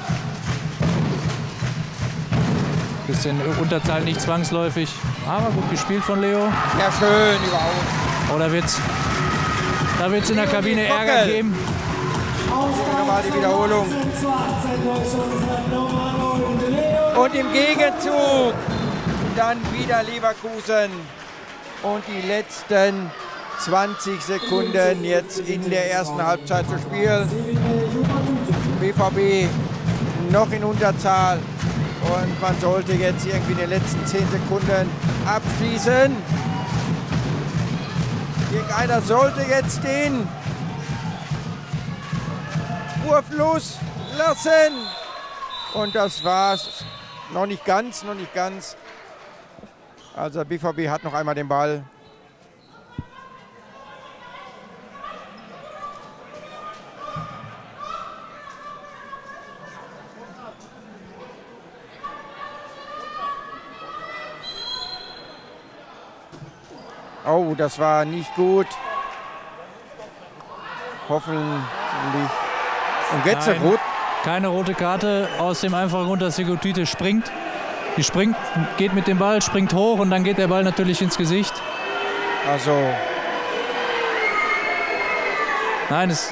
Bisschen Unterzahl nicht zwangsläufig, aber gut gespielt von Leo. Ja, schön überhaupt. Oder wird's, da wird es in der Kabine Ärger geben. Nochmal die Wiederholung. zu achtzehn durch unsere Nummer neun, Leo. Und im Gegenzug dann wieder Leverkusen. Und die letzten zwanzig Sekunden jetzt in der ersten Halbzeit zu spielen. B V B noch in Unterzahl. Und man sollte jetzt irgendwie in den letzten zehn Sekunden abschließen. Irgendeiner sollte jetzt den Wurf loslassen. Und das war's. Noch nicht ganz, noch nicht ganz. Also B V B hat noch einmal den Ball. Oh, das war nicht gut. Hoffentlich. Und jetzt Nein. rot. Keine rote Karte aus dem einfachen Grund, dass Sigurtite springt. Die springt, geht mit dem Ball, springt hoch und dann geht der Ball natürlich ins Gesicht. Also, Nein, es.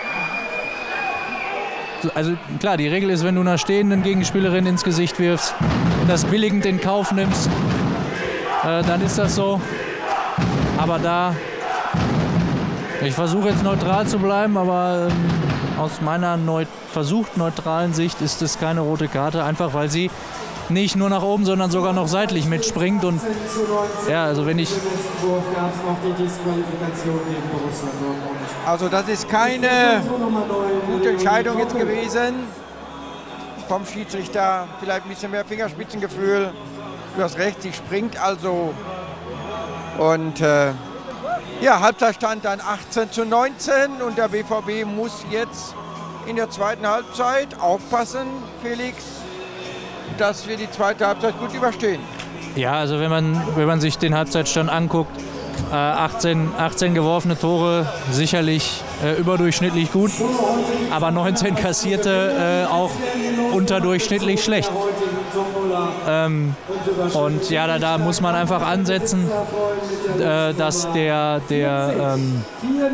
Also klar, die Regel ist, wenn du einer stehenden Gegenspielerin ins Gesicht wirfst, das billigend in Kauf nimmst, äh, dann ist das so. Aber da, ich versuche jetzt neutral zu bleiben, aber ähm, aus meiner neut versucht neutralen Sicht ist es keine rote Karte, einfach weil sie nicht nur nach oben, sondern sogar noch seitlich mitspringt. Und ja, also wenn ich, Im letzten Wurf gab es noch die Disqualifikation gegen Borussia Dortmund. also das ist keine Nummer neun, gute Entscheidung jetzt gewesen vom Schiedsrichter. Vielleicht ein bisschen mehr Fingerspitzengefühl. Du hast recht, sie springt also. Und äh, ja, Halbzeitstand dann achtzehn zu neunzehn und der B V B muss jetzt in der zweiten Halbzeit aufpassen, Felix, dass wir die zweite Halbzeit gut überstehen. ja, also wenn man, wenn man sich den Halbzeitstand anguckt, äh, achtzehn, achtzehn geworfene Tore, sicherlich äh, überdurchschnittlich gut, aber neunzehn kassierte äh, auch unterdurchschnittlich schlecht. Ähm, und ja, da, da muss man einfach ansetzen, äh, dass der, der, ähm,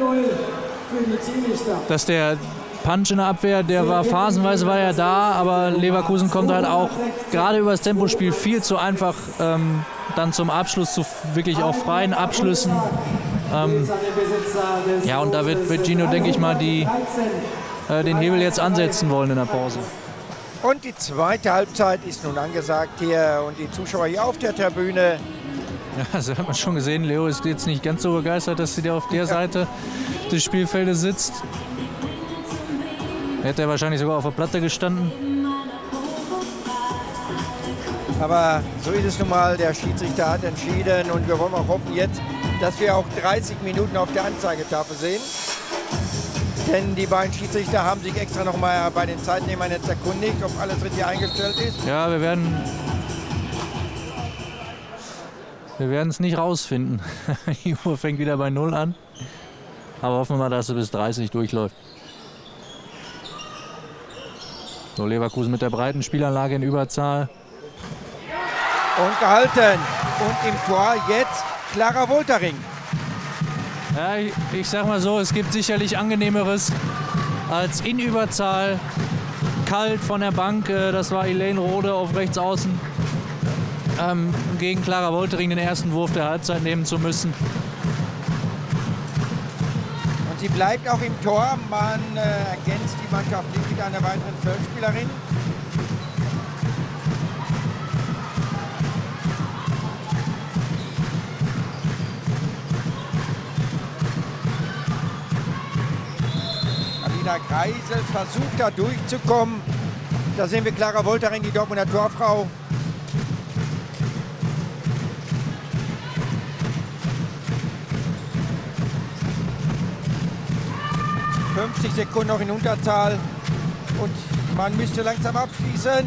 dass der Punch in der Abwehr, der war phasenweise war er da, aber Leverkusen kommt halt auch gerade über das Tempospiel viel zu einfach ähm, dann zum Abschluss, zu wirklich auch freien Abschlüssen. Ähm, ja, und da wird, wird Gino, denke ich mal, die, äh, den Hebel jetzt ansetzen wollen in der Pause. Und die zweite Halbzeit ist nun angesagt hier und die Zuschauer hier auf der Tribüne. Ja, also hat man schon gesehen, Leo ist jetzt nicht ganz so begeistert, dass sie da auf der Seite des Spielfeldes sitzt. Hätte er wahrscheinlich sogar auf der Platte gestanden. Aber so ist es nun mal, der Schiedsrichter hat entschieden und wir wollen auch hoffen jetzt, dass wir auch dreißig Minuten auf der Anzeigetafel sehen. Denn die beiden Schiedsrichter haben sich extra noch mal bei den Zeitnehmern jetzt erkundigt, ob alles richtig eingestellt ist. Ja, wir werden wir werden es nicht rausfinden. Die Uhr fängt wieder bei null an. Aber hoffen wir mal, dass sie bis dreißig durchläuft. So, Leverkusen mit der breiten Spielanlage in Überzahl. Und gehalten. Und im Tor jetzt Clara Woltering. Ja, ich, ich sag mal so, es gibt sicherlich angenehmeres als in Überzahl. Kalt von der Bank, äh, das war Elaine Rode auf rechts außen. Ähm, gegen Clara Woltering den ersten Wurf der Halbzeit nehmen zu müssen. Sie bleibt auch im Tor. Man äh, ergänzt die Mannschaft nicht mit einer weiteren Feldspielerin. Alina Kreisel versucht da durchzukommen. Da sehen wir Clara Woltering, die Dortmunder Torfrau. fünfzig Sekunden noch in Unterzahl und man müsste langsam abschließen.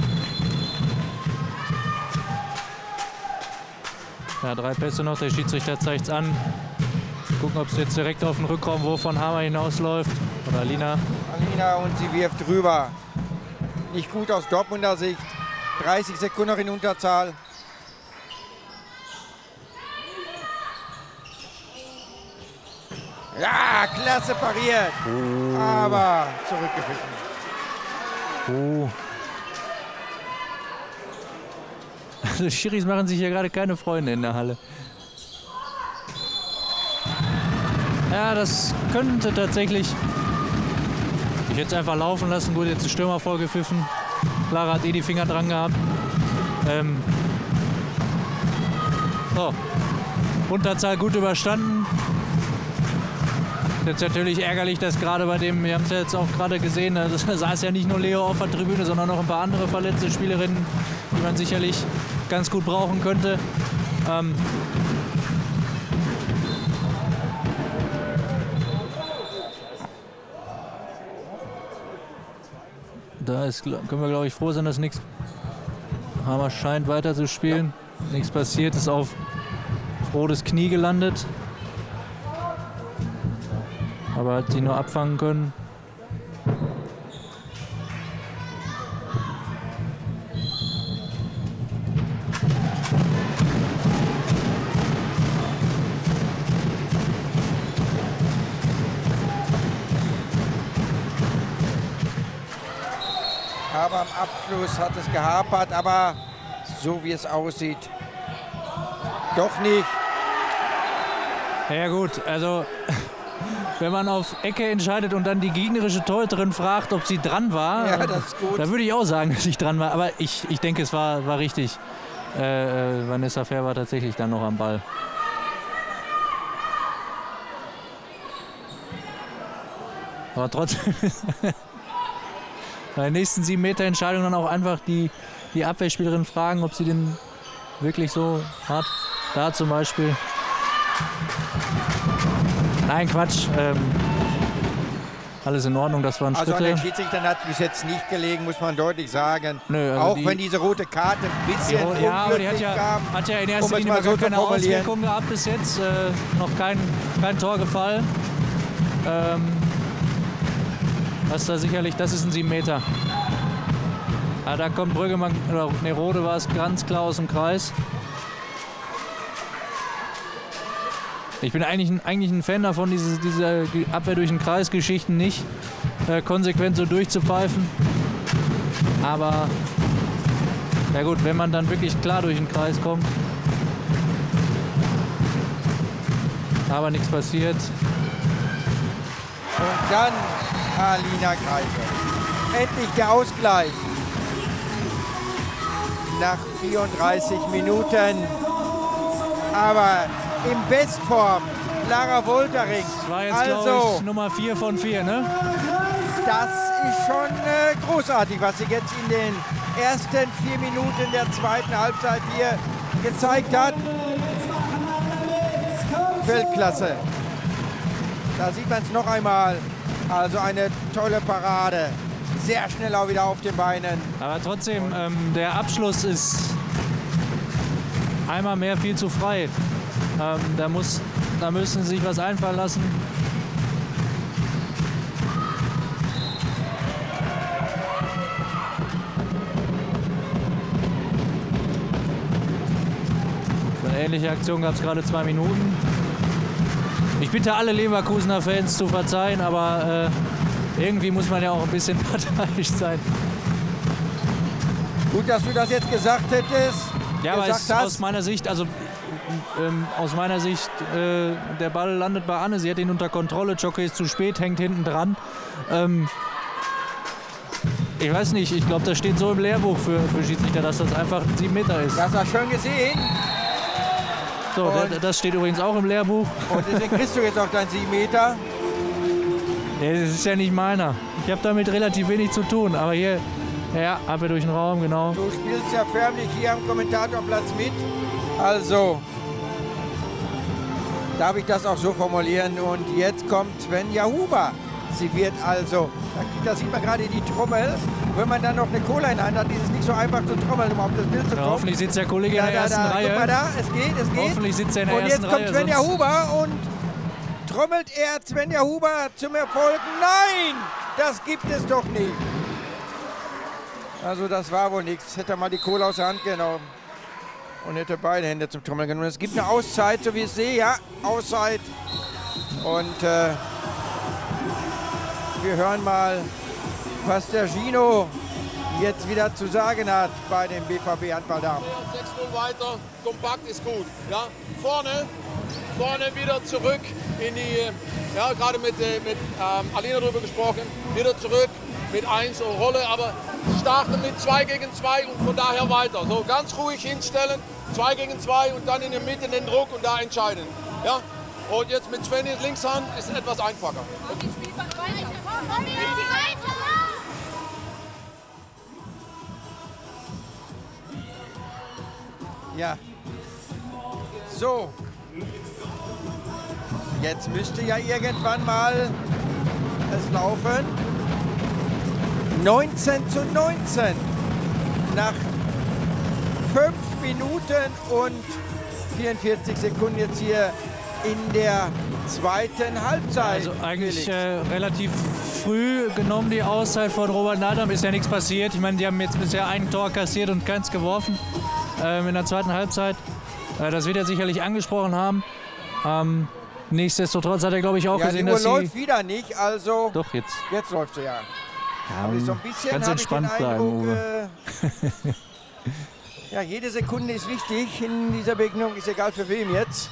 Ja, drei Pässe noch, der Schiedsrichter zeigt es an. Gucken, ob es jetzt direkt auf den Rückraumwurf von Hammer hinausläuft. Oder Alina. Alina und sie wirft rüber. Nicht gut aus Dortmunder Sicht. dreißig Sekunden noch in Unterzahl. Ja, klasse pariert. Oh. Aber zurückgepfiffen. Oh. Also die Schiris machen sich ja gerade keine Freunde in der Halle. Ja, das könnte tatsächlich... Ich hätte es einfach laufen lassen. Gut, jetzt ist Stürmer vorgepfiffen. Clara hat eh die Finger dran gehabt. Ähm. So. Unterzahl gut überstanden. Jetzt natürlich ärgerlich, dass gerade bei dem, wir haben es ja jetzt auch gerade gesehen, da saß ja nicht nur Leo auf der Tribüne, sondern noch ein paar andere verletzte Spielerinnen, die man sicherlich ganz gut brauchen könnte. Ähm da ist, können wir, glaube ich, froh sein, dass nichts... Hammer scheint weiter zu spielen. Ja. Nichts passiert, ist auf Rodes Knie gelandet. Aber hat sie nur abfangen können. Aber am Abschluss hat es gehapert, aber so wie es aussieht, doch nicht. Ja gut, also wenn man auf Ecke entscheidet und dann die gegnerische Torhüterin fragt, ob sie dran war, ja, das ist gut. Da würde ich auch sagen, dass ich dran war. Aber ich, ich denke, es war, war richtig. Äh, äh, Vanessa Fair war tatsächlich dann noch am Ball. Aber trotzdem bei den nächsten sieben Meter Entscheidung dann auch einfach die, die Abwehrspielerin fragen, ob sie den wirklich so hat. Da zum Beispiel. Nein, Quatsch. Ähm, alles in Ordnung, das waren Schritte. Also an den Schiedsrichtern hat bis jetzt nicht gelegen, muss man deutlich sagen. Nö, also auch die, wenn diese rote Karte ein bisschen die, ja, aber die hat ja, kam, hat ja in erster um Linie so keine Auswirkungen gehabt bis jetzt. Äh, noch kein, kein Tor gefallen. Ähm, was da sicherlich, das ist ein sieben Meter. Ah, da kommt Brüggemann, oder ne, Rode war es ganz klar aus dem Kreis. Ich bin eigentlich ein, eigentlich ein Fan davon, diese, diese Abwehr durch den Kreis Geschichten nicht äh, konsequent so durchzupfeifen. Aber ja gut, wenn man dann wirklich klar durch den Kreis kommt. Aber nichts passiert. Und dann Alina Greiser. Endlich der Ausgleich. Nach vierunddreißig Minuten. Aber in Bestform. Clara Woltering. Das war jetzt, also, glaube ich, Nummer vier von vier, ne? Das ist schon äh, großartig, was sie jetzt in den ersten vier Minuten der zweiten Halbzeit hier gezeigt hat. Weltklasse. Da sieht man es noch einmal. Also eine tolle Parade. Sehr schnell auch wieder auf den Beinen. Aber trotzdem, ähm, der Abschluss ist einmal mehr viel zu frei. Ähm, da, muss, da müssen sie sich was einfallen lassen. So eine ähnliche Aktion gab es gerade zwei Minuten. Ich bitte alle Leverkusener Fans zu verzeihen, aber äh, irgendwie muss man ja auch ein bisschen parteiisch sein. Gut, dass du das jetzt gesagt hättest. Ja, aber es, hast. aus meiner Sicht, also ähm, aus meiner Sicht, äh, der Ball landet bei Anne, sie hat ihn unter Kontrolle, Jockey ist zu spät, hängt hinten dran. Ähm, ich weiß nicht, ich glaube, das steht so im Lehrbuch für, für Schiedsrichter, dass das einfach ein sieben Meter ist. Das hast du schön gesehen. So, da, das steht übrigens auch im Lehrbuch. Und deswegen kriegst du jetzt auch deinen sieben Meter. Ja, das ist ja nicht meiner. Ich habe damit relativ wenig zu tun, aber hier, ja, Abwehr durch den Raum, genau. Du spielst ja förmlich hier am Kommentatorplatz mit. Also darf ich das auch so formulieren. Und jetzt kommt Svenja Huber. Sie wird also, da, da sieht man gerade die Trommel. Wenn man dann noch eine Cola in der Hand hat, ist es nicht so einfach zu trommeln, um auf das Bild zu kommen. Ja, hoffentlich sitzt der Kollege da, in der da, ersten da, Reihe. Guck mal da, es geht, es geht. Hoffentlich sitzt er in der und ersten jetzt kommt Reihe, Svenja sonst- Huber und trommelt er Svenja Huber zum Erfolg. Nein, das gibt es doch nicht. Also das war wohl nichts. Hätte er mal die Cola aus der Hand genommen und hätte beide Hände zum Trommeln genommen. Es gibt eine Auszeit, so wie ich sehe. Ja, Auszeit. Und äh, wir hören mal, was der Gino jetzt wieder zu sagen hat bei den B V B Handballdamen. sechs null weiter, kompakt ist gut. Ja? Vorne, vorne wieder zurück in die, ja, gerade mit, mit ähm, Alina drüber gesprochen, wieder zurück mit eins und Rolle, aber starten mit zwei gegen zwei und von daher weiter. So ganz ruhig hinstellen, zwei gegen zwei und dann in der Mitte den Druck und da entscheiden. Ja? Und jetzt mit Svenjas Linkshand ist es etwas einfacher. Ja. So. Jetzt müsste ja irgendwann mal es laufen. neunzehn zu neunzehn. Nach fünf Minuten und vierundvierzig Sekunden jetzt hier in der zweiten Halbzeit. Also eigentlich äh, relativ früh genommen die Auszeit von Robert Nadam, ist ja nichts passiert. Ich meine, die haben jetzt bisher ein Tor kassiert und keins geworfen ähm, in der zweiten Halbzeit. Äh, das wird er sicherlich angesprochen haben. Ähm, nichtsdestotrotz hat er, glaube ich, auch ja, gesehen, die Uhr dass sie... läuft wieder nicht, also Doch, jetzt. jetzt läuft sie ja. Ja, Aber so ein bisschen ganz habe ich den entspannt bleiben, Eindruck, Uwe. äh, ja, jede Sekunde ist wichtig in dieser Begegnung, ist egal für wem jetzt.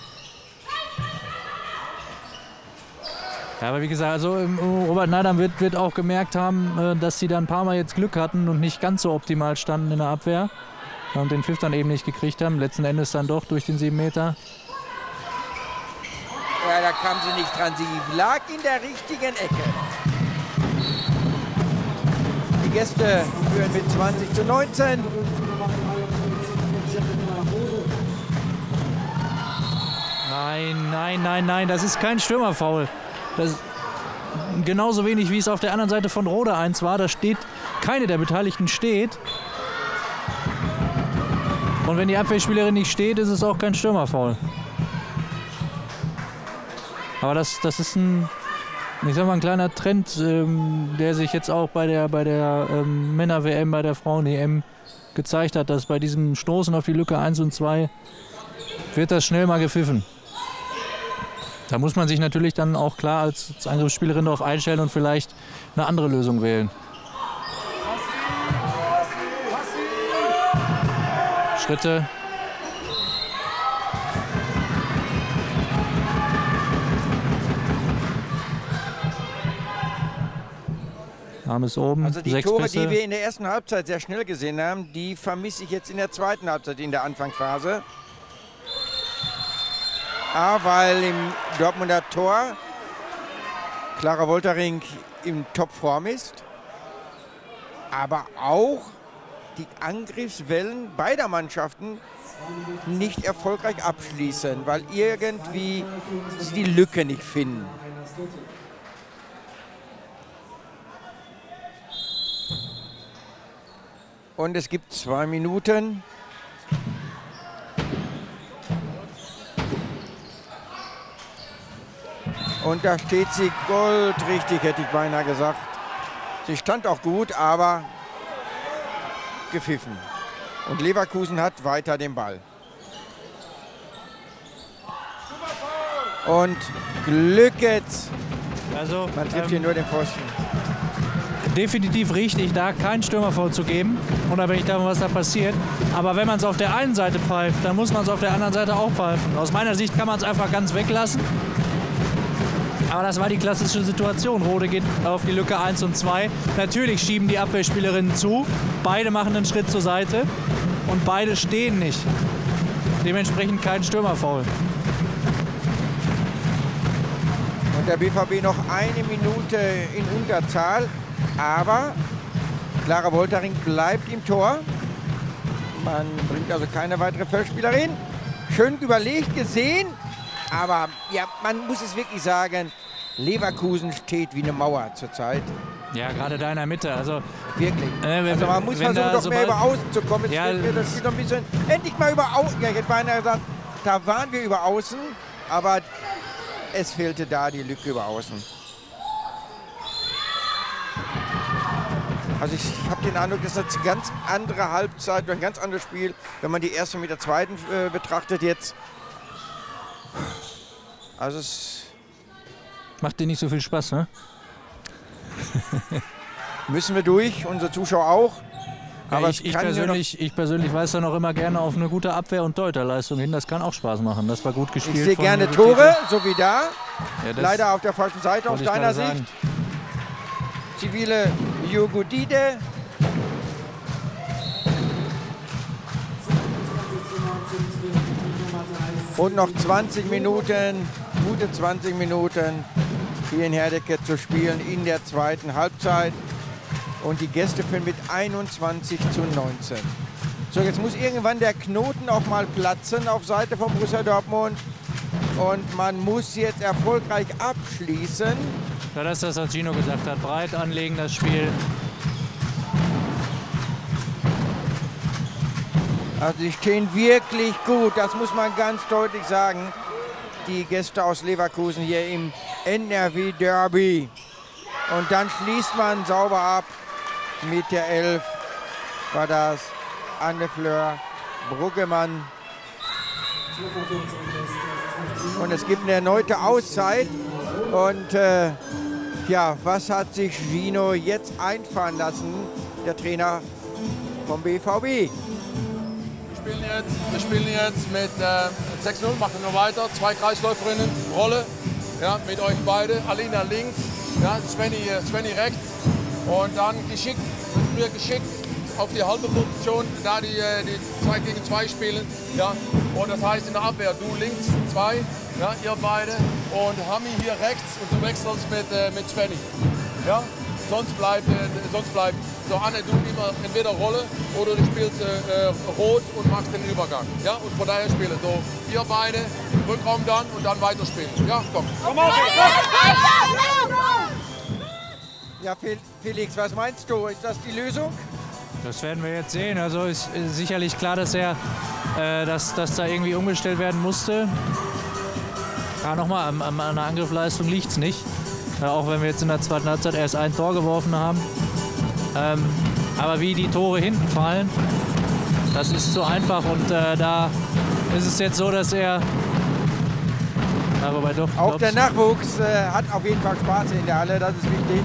Ja, aber wie gesagt, also ähm, Robert Nadam wird, wird auch gemerkt haben, äh, dass sie da ein paar Mal jetzt Glück hatten und nicht ganz so optimal standen in der Abwehr und den Pfiff dann eben nicht gekriegt haben. Letzten Endes dann doch durch den sieben Meter. Ja, da kam sie nicht dran. Sie lag in der richtigen Ecke. Die Gäste führen mit zwanzig zu neunzehn. Nein, nein, nein, nein, das ist kein Stürmerfoul. Das ist genauso wenig, wie es auf der anderen Seite von Rode eins war. Da steht, keine der Beteiligten steht. Und wenn die Abwehrspielerin nicht steht, ist es auch kein Stürmerfoul. Aber das, das ist ein ich sag mal, ein kleiner Trend, ähm, der sich jetzt auch bei der, bei der ähm, Männer-W M, bei der Frauen-E M gezeigt hat, dass bei diesem Stoßen auf die Lücke eins und zwei wird das schnell mal gepfiffen. Da muss man sich natürlich dann auch klar als, als Angriffsspielerin darauf einstellen und vielleicht eine andere Lösung wählen. Schritte. Arm ist oben. Also die Sechs Tore, Pässe. die wir in der ersten Halbzeit sehr schnell gesehen haben, die vermisse ich jetzt in der zweiten Halbzeit, in der Anfangsphase. A, weil im Dortmunder Tor Clara Woltering in Topform ist, aber auch die Angriffswellen beider Mannschaften nicht erfolgreich abschließen, weil irgendwie sie die Lücke nicht finden. Und es gibt zwei Minuten. Und da steht sie goldrichtig, hätte ich beinahe gesagt. Sie stand auch gut, aber gepfiffen. Und Leverkusen hat weiter den Ball. Und Glück jetzt. Also, Man trifft ähm, hier nur den Pfosten. definitiv richtig, da keinen Stürmerfoul zu geben, unabhängig davon, was da passiert. Aber wenn man es auf der einen Seite pfeift, dann muss man es auf der anderen Seite auch pfeifen. Aus meiner Sicht kann man es einfach ganz weglassen. Aber das war die klassische Situation. Rode geht auf die Lücke eins und zwei. Natürlich schieben die Abwehrspielerinnen zu. Beide machen einen Schritt zur Seite und beide stehen nicht. Dementsprechend kein Stürmerfoul. Und der B V B noch eine Minute in Unterzahl. Aber Clara Woltering bleibt im Tor. Man bringt also keine weitere Feldspielerin. Schön überlegt gesehen. Aber ja, man muss es wirklich sagen, Leverkusen steht wie eine Mauer zurzeit. Ja, gerade da in der Mitte. Also, Wirklich. Äh, wenn- also man muss wenn versuchen, da doch sobald- mehr über Außen zu kommen. Jetzt Ja, fehlt mir das Spiel noch ein bisschen. Endlich mal über Außen. Ja, ich hätte beinahe gesagt, da waren wir über Außen. Aber es fehlte da die Lücke über Außen. Also ich habe den Eindruck, das ist eine ganz andere Halbzeit, ein ganz anderes Spiel, wenn man die erste mit der zweiten äh, betrachtet jetzt. Also es macht dir nicht so viel Spaß, ne? müssen wir durch, unsere Zuschauer auch. Aber ich, es ich, kann nur noch- persönlich, ich persönlich weise dann auch immer gerne auf eine gute Abwehr- und Deuterleistung hin. Das kann auch Spaß machen. Das war gut gespielt. Ich sehe von gerne Nikita. Tore, so wie da. Ja, das Leider auf der falschen Seite aus wollte ich deiner gerade Sicht. sagen. Zivile Jugudide. Und noch zwanzig Minuten, gute zwanzig Minuten hier in Herdecke zu spielen in der zweiten Halbzeit. Und die Gäste führen mit einundzwanzig zu neunzehn. So, jetzt muss irgendwann der Knoten auch mal platzen auf Seite von Borussia Dortmund. Und man muss jetzt erfolgreich abschließen. Ja, das ist das, was Gino gesagt hat. Breit anlegen das Spiel. Also die stehen wirklich gut, das muss man ganz deutlich sagen. Die Gäste aus Leverkusen hier im N R W Derby. Und dann schließt man sauber ab mit der Elf. War das Anne-Fleur Bruggemann. Und es gibt eine erneute Auszeit. Und äh, ja, was hat sich Gino jetzt einfallen lassen, der Trainer vom B V B? Wir spielen jetzt, wir spielen jetzt mit äh, sechs null, machen wir weiter. Zwei Kreisläuferinnen, Rolle, ja, mit euch beide. Alina links, ja, Svenny, äh, Svenny rechts. Und dann geschickt, müssen wir geschickt auf die halbe Position, da die, äh, die zwei gegen zwei spielen. Ja. Und das heißt in der Abwehr, du links zwei, ja, ihr beide. Und Hami hier rechts und du wechselst mit, äh, mit Svenny. Ja. Sonst bleibt, äh, sonst bleibt so Anne, du immer entweder Rolle oder du spielst äh, rot und machst den Übergang. Ja, und von daher spielen so ihr beide, Rückraum dann und dann weiterspielen. Ja, komm. Komm auf, Ja, Felix, was meinst du? Ist das die Lösung? Das werden wir jetzt sehen. Also ist, ist sicherlich klar, dass er, äh, dass, dass da irgendwie umgestellt werden musste. Ja, nochmal, an, an der Angriffsleistung liegt es nicht. Ja, auch wenn wir jetzt in der zweiten Halbzeit erst ein Tor geworfen haben. Ähm, aber wie die Tore hinten fallen, das ist so einfach. Und äh, da ist es jetzt so, dass er... Ja, wobei doch, auch der Nachwuchs äh, hat auf jeden Fall Spaß in der Halle, das ist wichtig.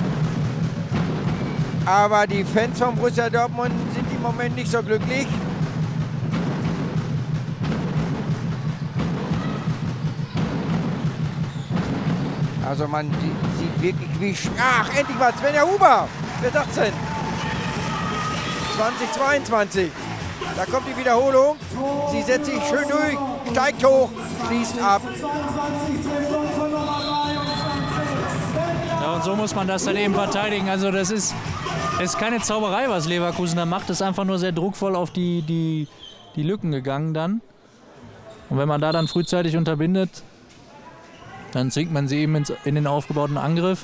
Aber die Fans von Borussia Dortmund sind im Moment nicht so glücklich. Also man sieht wirklich wie... Ach, endlich mal Svenja Huber. Wer sagt's denn? zweitausendzweiundzwanzig. Da kommt die Wiederholung. Sie setzt sich schön durch, steigt hoch, schließt ab. Ja, und so muss man das dann eben verteidigen. Also das ist, ist keine Zauberei, was Leverkusen da macht. Das ist einfach nur sehr druckvoll auf die, die, die Lücken gegangen dann. Und wenn man da dann frühzeitig unterbindet, dann zwingt man sie eben ins, in den aufgebauten Angriff.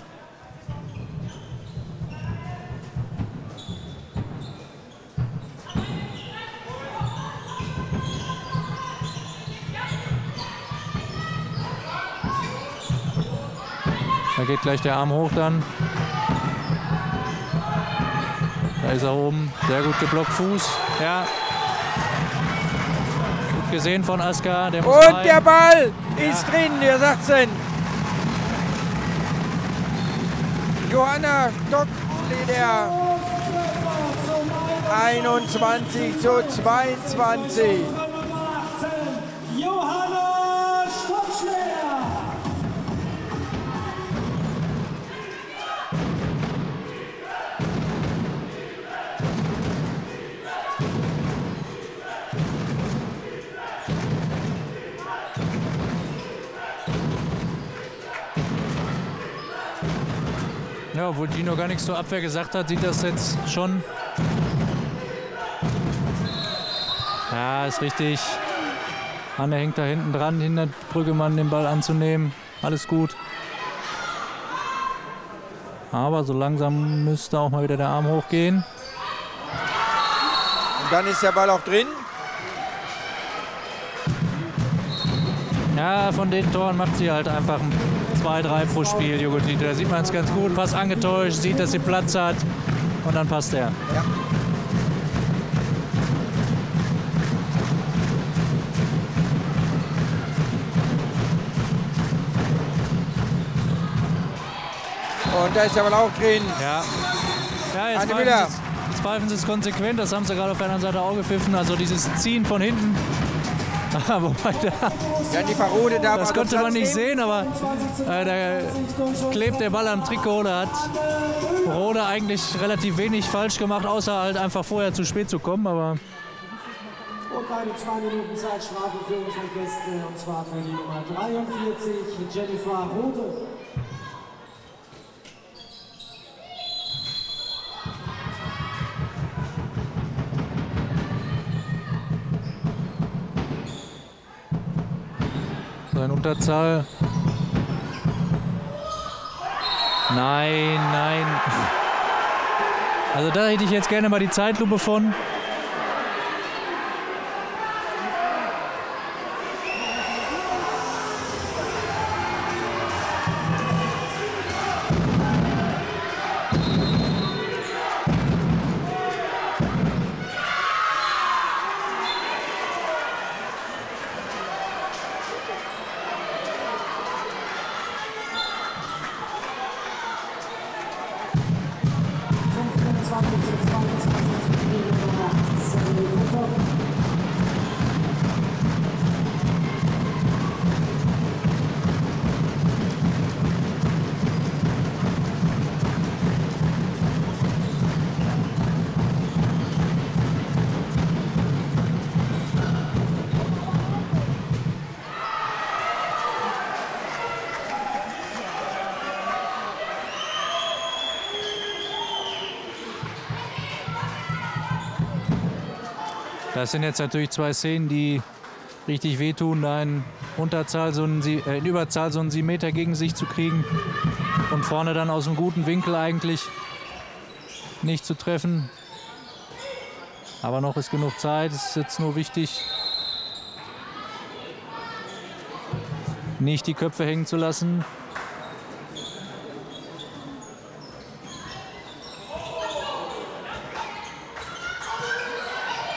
Da geht gleich der Arm hoch dann. Da ist er oben. Sehr gut geblockt, Fuß. Ja. Gut gesehen von Askar. Der muss Und rein. der Ball Ja. ist drin, der sechzehn. Johanna Stockleder. einundzwanzig zu zweiundzwanzig. Johanna Stockleder. Ja, obwohl Gino gar nichts zur Abwehr gesagt hat, sieht das jetzt schon. Ja, ist richtig. Anne hängt da hinten dran, hindert Brüggemann den Ball anzunehmen. Alles gut. Aber so langsam müsste auch mal wieder der Arm hochgehen. Und dann ist der Ball auch drin. Ja, von den Toren macht sie halt einfach zwei, drei pro Spiel, Jogotite. Da sieht man es ganz gut, Pass angetäuscht, sieht, dass sie Platz hat und dann passt er. Ja. Und da ist der Ball auch drin. Ja, ja jetzt Anne pfeifen Müller. sie es- jetzt pfeifen sie es konsequent, das haben sie gerade auf der anderen Seite auch gepfiffen. Also dieses Ziehen von hinten. Wobei da, Ja, die Parode da das war konnte Platz man nicht nehmen. sehen, aber äh, da klebt der Ball am Trikot. Da hat Rode eigentlich relativ wenig falsch gemacht, außer halt einfach vorher zu spät zu kommen. Aber Und eine zwei Minuten Zeitstrafe für unsere Gäste, und zwar für die Nummer dreiundvierzig, Jennifer Rode. so in Unterzahl. Nein, nein. Also da hätte ich jetzt gerne mal die Zeitlupe von. fünfundzwanzig zu zweiundzwanzig, die Nummer zehn. Das sind jetzt natürlich zwei Szenen, die richtig wehtun, da in Unterzahl so einen, Sie- äh, in Überzahl so einen sieben Meter gegen sich zu kriegen und vorne dann aus einem guten Winkel eigentlich nicht zu treffen. Aber noch ist genug Zeit, es ist jetzt nur wichtig, nicht die Köpfe hängen zu lassen.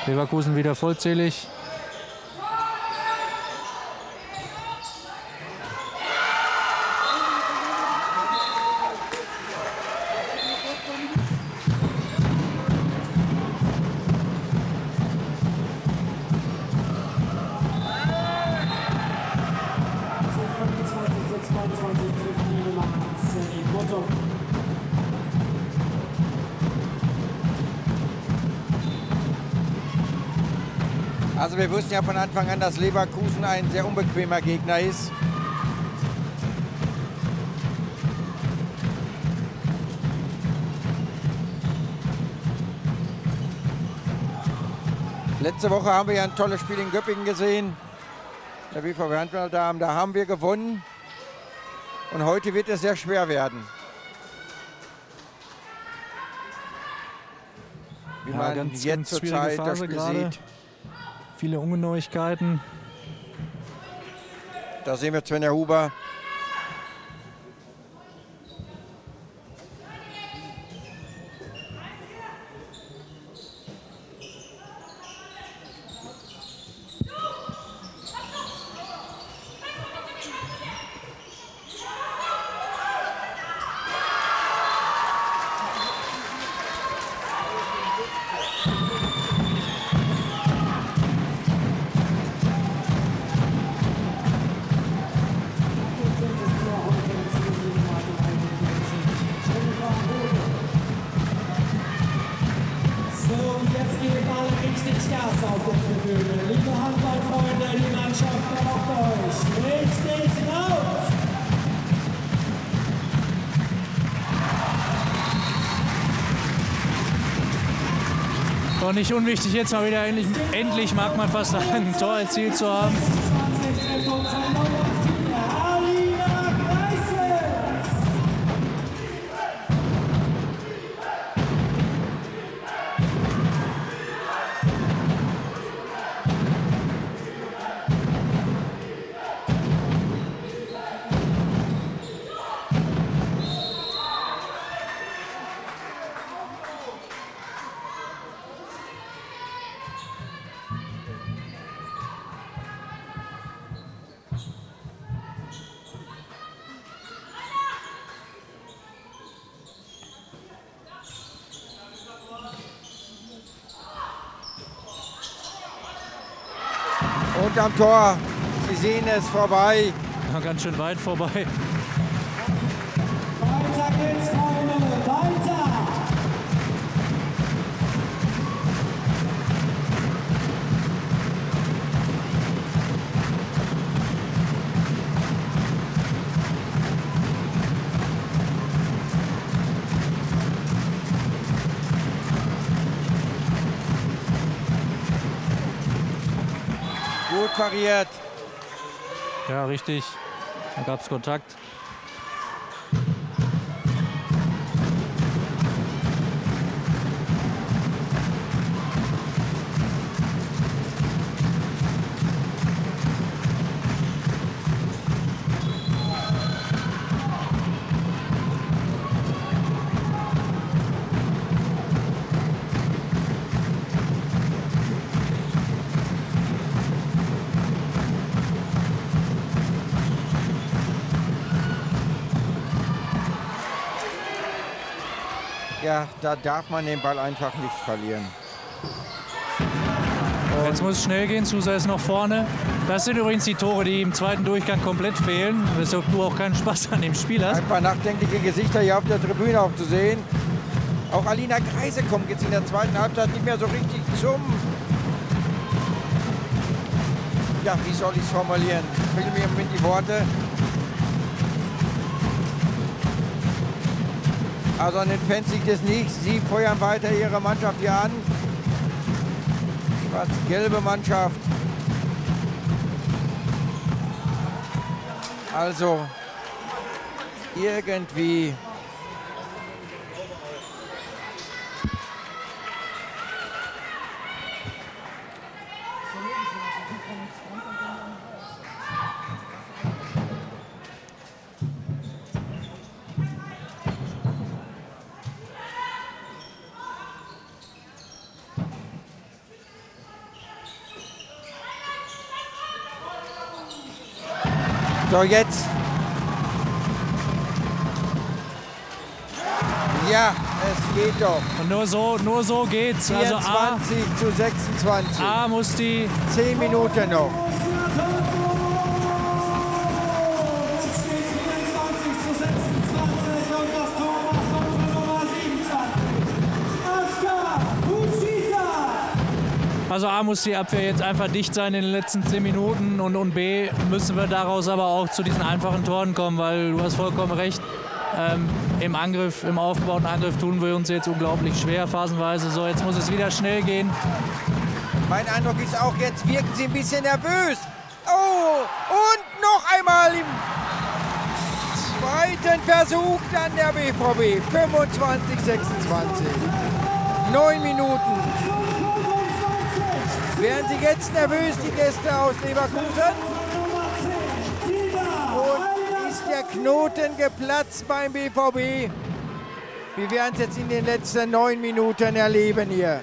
Leverkusen wieder vollzählig. Also wir wussten ja von Anfang an, dass Leverkusen ein sehr unbequemer Gegner ist. Letzte Woche haben wir ja ein tolles Spiel in Göppingen gesehen. Der B V W Handballdamen, da haben wir gewonnen. Und heute wird es sehr schwer werden. Wie Ja, man ganz, jetzt ganz zur schwierige Zeit das Phase Spiel gerade. sieht. Viele Ungenauigkeiten. Da sehen wir Svenja Huber. Doch nicht unwichtig, jetzt mal wieder endlich, endlich mag man fast sagen, ein Tor erzielt zu haben. Und am Tor, Sie sehen es, vorbei. Ja, ganz schön weit vorbei. Weiter geht's, Freunde, weiter! Gut pariert. Ja, richtig. Da gab es Kontakt. Ja, da darf man den Ball einfach nicht verlieren. Jetzt muss es schnell gehen, Sousa ist noch vorne. Das sind übrigens die Tore, die im zweiten Durchgang komplett fehlen, weshalb du auch keinen Spaß an dem Spiel hast. Ein paar nachdenkliche Gesichter hier auf der Tribüne auch zu sehen. Auch Alina Greise kommt jetzt in der zweiten Halbzeit nicht mehr so richtig zum... Ja, wie soll ich es formulieren? Ich will mir im Moment die Worte. Also an den Fans liegt es nicht. Sie feuern weiter ihre Mannschaft hier an. Schwarz-gelbe Mannschaft. Also irgendwie So, jetzt. Ja, es geht doch. Und nur so, nur so geht's. Also A, vierundzwanzig zu sechsundzwanzig. A muss die. Zehn Minuten noch. Also A muss die Abwehr jetzt einfach dicht sein in den letzten zehn Minuten und, und B müssen wir daraus aber auch zu diesen einfachen Toren kommen, weil du hast vollkommen recht. Ähm, Im Angriff, im aufgebauten Angriff tun wir uns jetzt unglaublich schwer, phasenweise. So, jetzt muss es wieder schnell gehen. Mein Eindruck ist auch, jetzt wirken sie ein bisschen nervös. Oh, und noch einmal im zweiten Versuch dann der B V B. fünfundzwanzig sechsundzwanzig. Neun Minuten. Werden sie jetzt nervös, die Gäste aus Leverkusen? Und ist der Knoten geplatzt beim B V B? Wir werden es jetzt in den letzten neun Minuten erleben hier.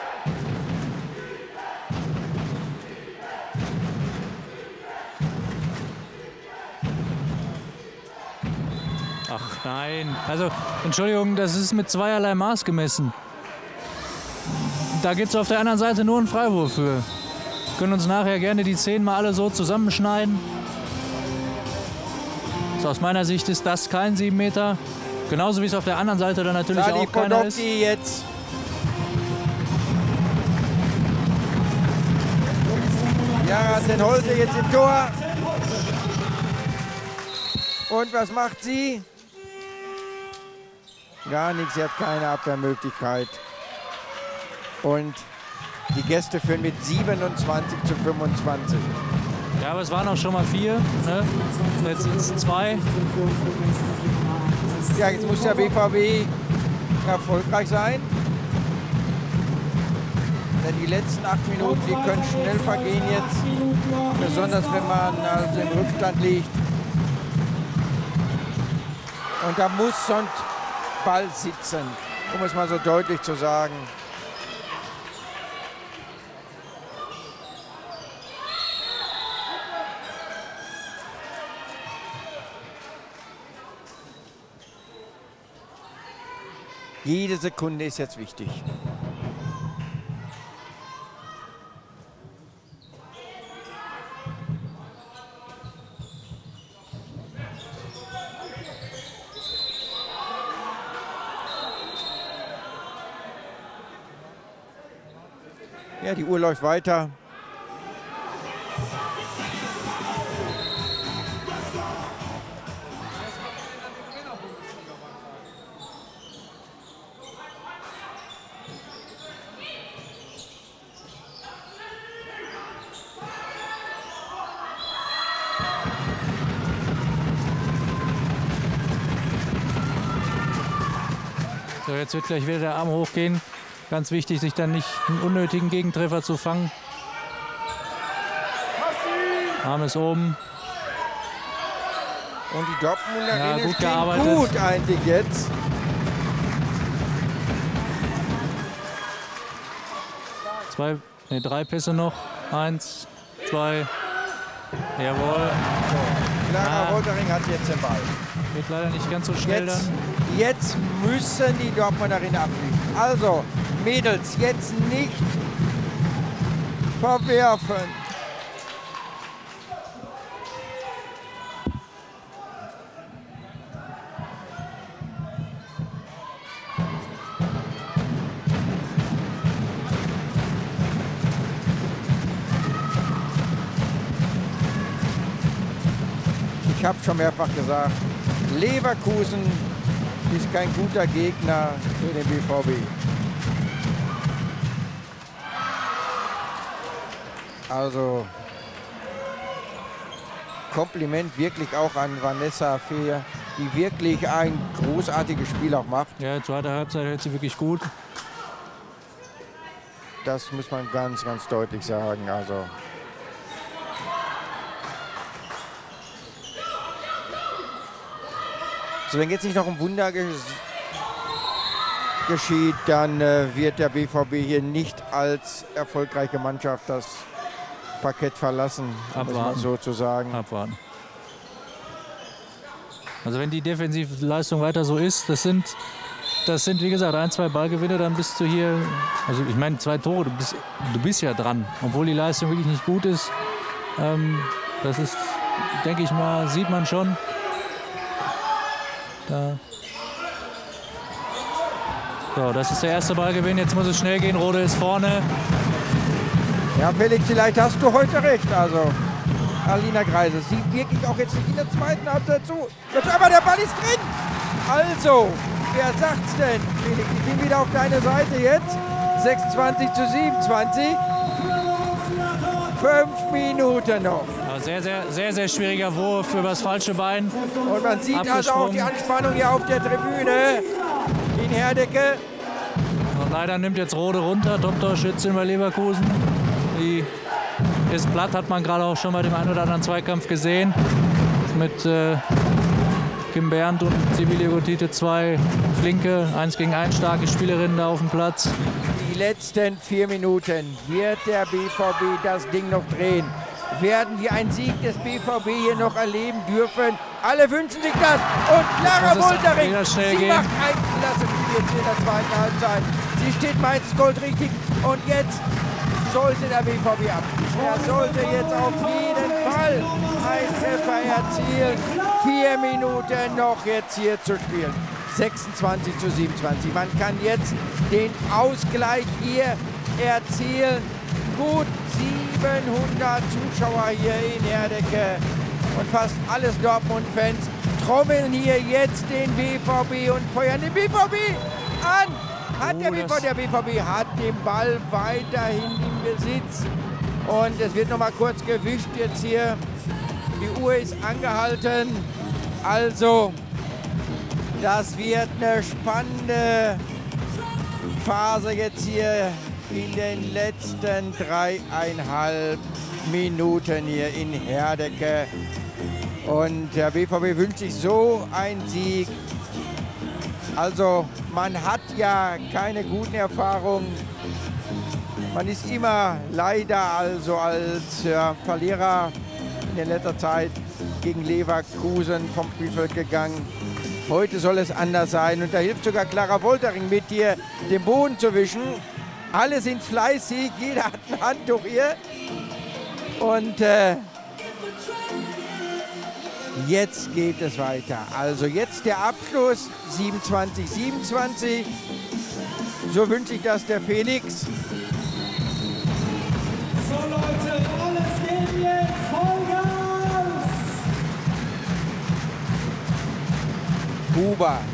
Ach nein, also Entschuldigung, das ist mit zweierlei Maß gemessen. Da gibt es auf der anderen Seite nur einen Freiwurf für. Wir können uns nachher gerne die Szenen mal alle so zusammenschneiden. So, aus meiner Sicht ist das kein sieben Meter. Genauso wie es auf der anderen Seite dann natürlich Sadi auch keiner ist. Podolski jetzt. Ja, den Holte jetzt im Tor. Und was macht sie? Gar nichts, sie hat keine Abwehrmöglichkeit. Und die Gäste führen mit siebenundzwanzig zu fünfundzwanzig. Ja, aber es waren auch schon mal vier. Ne? Jetzt sind es zwei. Ja, jetzt muss der B V B erfolgreich sein. Denn die letzten acht Minuten, die können schnell vergehen jetzt. Besonders wenn man also im Rückstand liegt. Und da muss so ein Ball sitzen, um es mal so deutlich zu sagen. Jede Sekunde ist jetzt wichtig. Ja, die Uhr läuft weiter. So, jetzt wird gleich wieder der Arm hochgehen. Ganz wichtig, sich dann nicht einen unnötigen Gegentreffer zu fangen. Arm ist oben. Und die Dortmunderinnen Ja, gut stehen gearbeitet. gut eigentlich jetzt. Zwei, nee, drei Pässe noch. Eins, zwei. Jawohl. Clara Ah. Woltering hat jetzt den Ball. Geht leider nicht ganz so schnell Jetzt, dann. jetzt müssen die Dortmunderinnen abschließen. Also, Mädels, jetzt nicht verwerfen. Ich habe schon mehrfach gesagt, Leverkusen ist kein guter Gegner für den B V B. Also Kompliment wirklich auch an Vanessa Fehr, die wirklich ein großartiges Spiel auch macht. Ja, zweite Halbzeit hält sie wirklich gut. Das muss man ganz, ganz deutlich sagen. Also So, wenn jetzt nicht noch ein Wunder ge geschieht, dann äh, wird der B V B hier nicht als erfolgreiche Mannschaft das Parkett verlassen, um es mal Abwarten. so zu sagen. Abwarten. Also wenn die Defensivleistung weiter so ist, das sind, das sind wie gesagt ein, zwei Ballgewinne, dann bist du hier, also ich meine zwei Tore, du bist, du bist ja dran, obwohl die Leistung wirklich nicht gut ist. Ähm, das ist, denke ich mal, sieht man schon. Da. So, das ist der erste Ballgewinn, jetzt muss es schnell gehen, Rode ist vorne. Ja, Felix, vielleicht hast du heute recht. Also, Alina Greise sieht wirklich auch jetzt nicht in der zweiten Halbzeit zu. Jetzt aber der Ball ist drin. Also, wer sagt's denn? Felix, ich bin wieder auf deine Seite jetzt. sechsundzwanzig zu siebenundzwanzig. Fünf Minuten noch. Ja, sehr, sehr, sehr, sehr schwieriger Wurf übers falsche Bein. Und man sieht also auch die Anspannung hier auf der Tribüne in Herdecke. Und leider nimmt jetzt Rode runter, Top-Torschützin bei Leverkusen. Die ist platt, hat man gerade auch schon bei dem einen oder anderen Zweikampf gesehen. Mit äh, Kim Berndt und Sibylle Gotite zwei flinke, eins gegen eins starke Spielerinnen da auf dem Platz. Die letzten vier Minuten wird der B V B das Ding noch drehen. Werden wir einen Sieg des B V B hier noch erleben dürfen? Alle wünschen sich das. Und Clara Woltering, sie gehen. macht ein klasse Spiel jetzt in der zweiten Halbzeit. Sie steht meistens goldrichtig und jetzt sollte der B V B abschließen. Er sollte jetzt auf jeden Fall einen Treffer erzielen. Vier Minuten noch jetzt hier zu spielen. sechsundzwanzig zu siebenundzwanzig. Man kann jetzt den Ausgleich hier erzielen. Gut siebenhundert Zuschauer hier in Herdecke und fast alles Dortmund-Fans trommeln hier jetzt den B V B und feuern den B V B an. Hat der, B V B, der B V B hat den Ball weiterhin im Besitz und es wird noch mal kurz gewischt jetzt hier. Die Uhr ist angehalten. Also, das wird eine spannende Phase jetzt hier in den letzten dreieinhalb Minuten hier in Herdecke. Und der B V B wünscht sich so einen Sieg. Also man hat ja keine guten Erfahrungen. Man ist immer leider also als äh, Verlierer in letzter Zeit gegen Leverkusen vom Spielfeld gegangen. Heute soll es anders sein und da hilft sogar Clara Woltering mit, hier den Boden zu wischen. Alle sind fleißig, jeder hat ein Handtuch hier. Und äh, jetzt geht es weiter. Also jetzt der Abschluss, siebenundzwanzig siebenundzwanzig. So wünsche ich das der Felix. So Leute, alles geht jetzt Vollgas! Huber.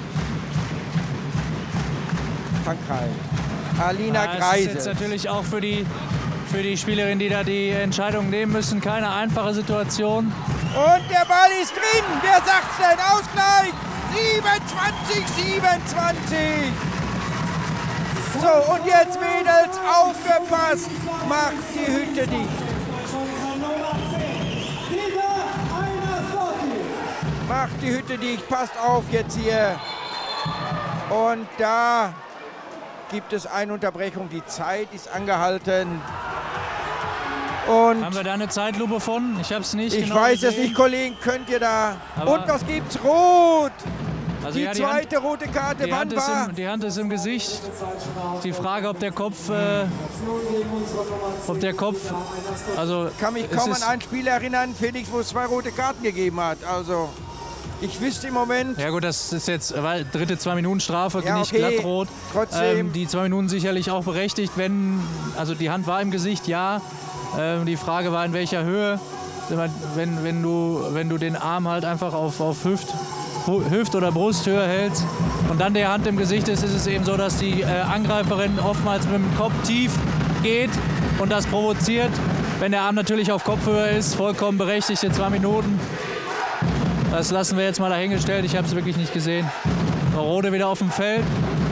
Frankreich. Alina ja, Greise. Das ist jetzt natürlich auch für die, für die Spielerinnen, die da die Entscheidung nehmen müssen, keine einfache Situation. Und der Ball ist drin. Wer sagt's denn? Ausgleich. siebenundzwanzig siebenundzwanzig. So, und jetzt Mädels, aufgepasst. Macht die Hütte dicht. Macht die Hütte dicht. Passt auf jetzt hier. Und da gibt es eine Unterbrechung. Die Zeit ist angehalten. Und haben wir da eine Zeitlupe von? Ich habe es nicht Ich genau weiß gesehen. es nicht, Kollegen, könnt ihr da... Aber und was gibt's? Rot! Also die, ja, die zweite Hand, rote Karte, die wann Hand, ist war? im, die Hand ist im Gesicht. Die Frage, ob der Kopf... Äh, ob der Kopf... Also, Ich kann mich kaum an ein Spiel erinnern, Felix, wo es zwei rote Karten gegeben hat. Also, ich wüsste im Moment... Ja gut, das ist jetzt weil, dritte Zwei-Minuten-Strafe, Ja, nicht okay. glattrot. Trotzdem. Ähm, die zwei Minuten sicherlich auch berechtigt, wenn... Also die Hand war im Gesicht, ja. Ähm, die Frage war, in welcher Höhe. Wenn, wenn, du, wenn du den Arm halt einfach auf, auf Hüft, Hüft- oder Brusthöhe hältst und dann der Hand im Gesicht ist, ist es eben so, dass die äh, Angreiferin oftmals mit dem Kopf tief geht und das provoziert. Wenn der Arm natürlich auf Kopfhöhe ist, vollkommen berechtigte zwei Minuten. Das lassen wir jetzt mal dahingestellt. Ich habe es wirklich nicht gesehen. Rode wieder auf dem Feld.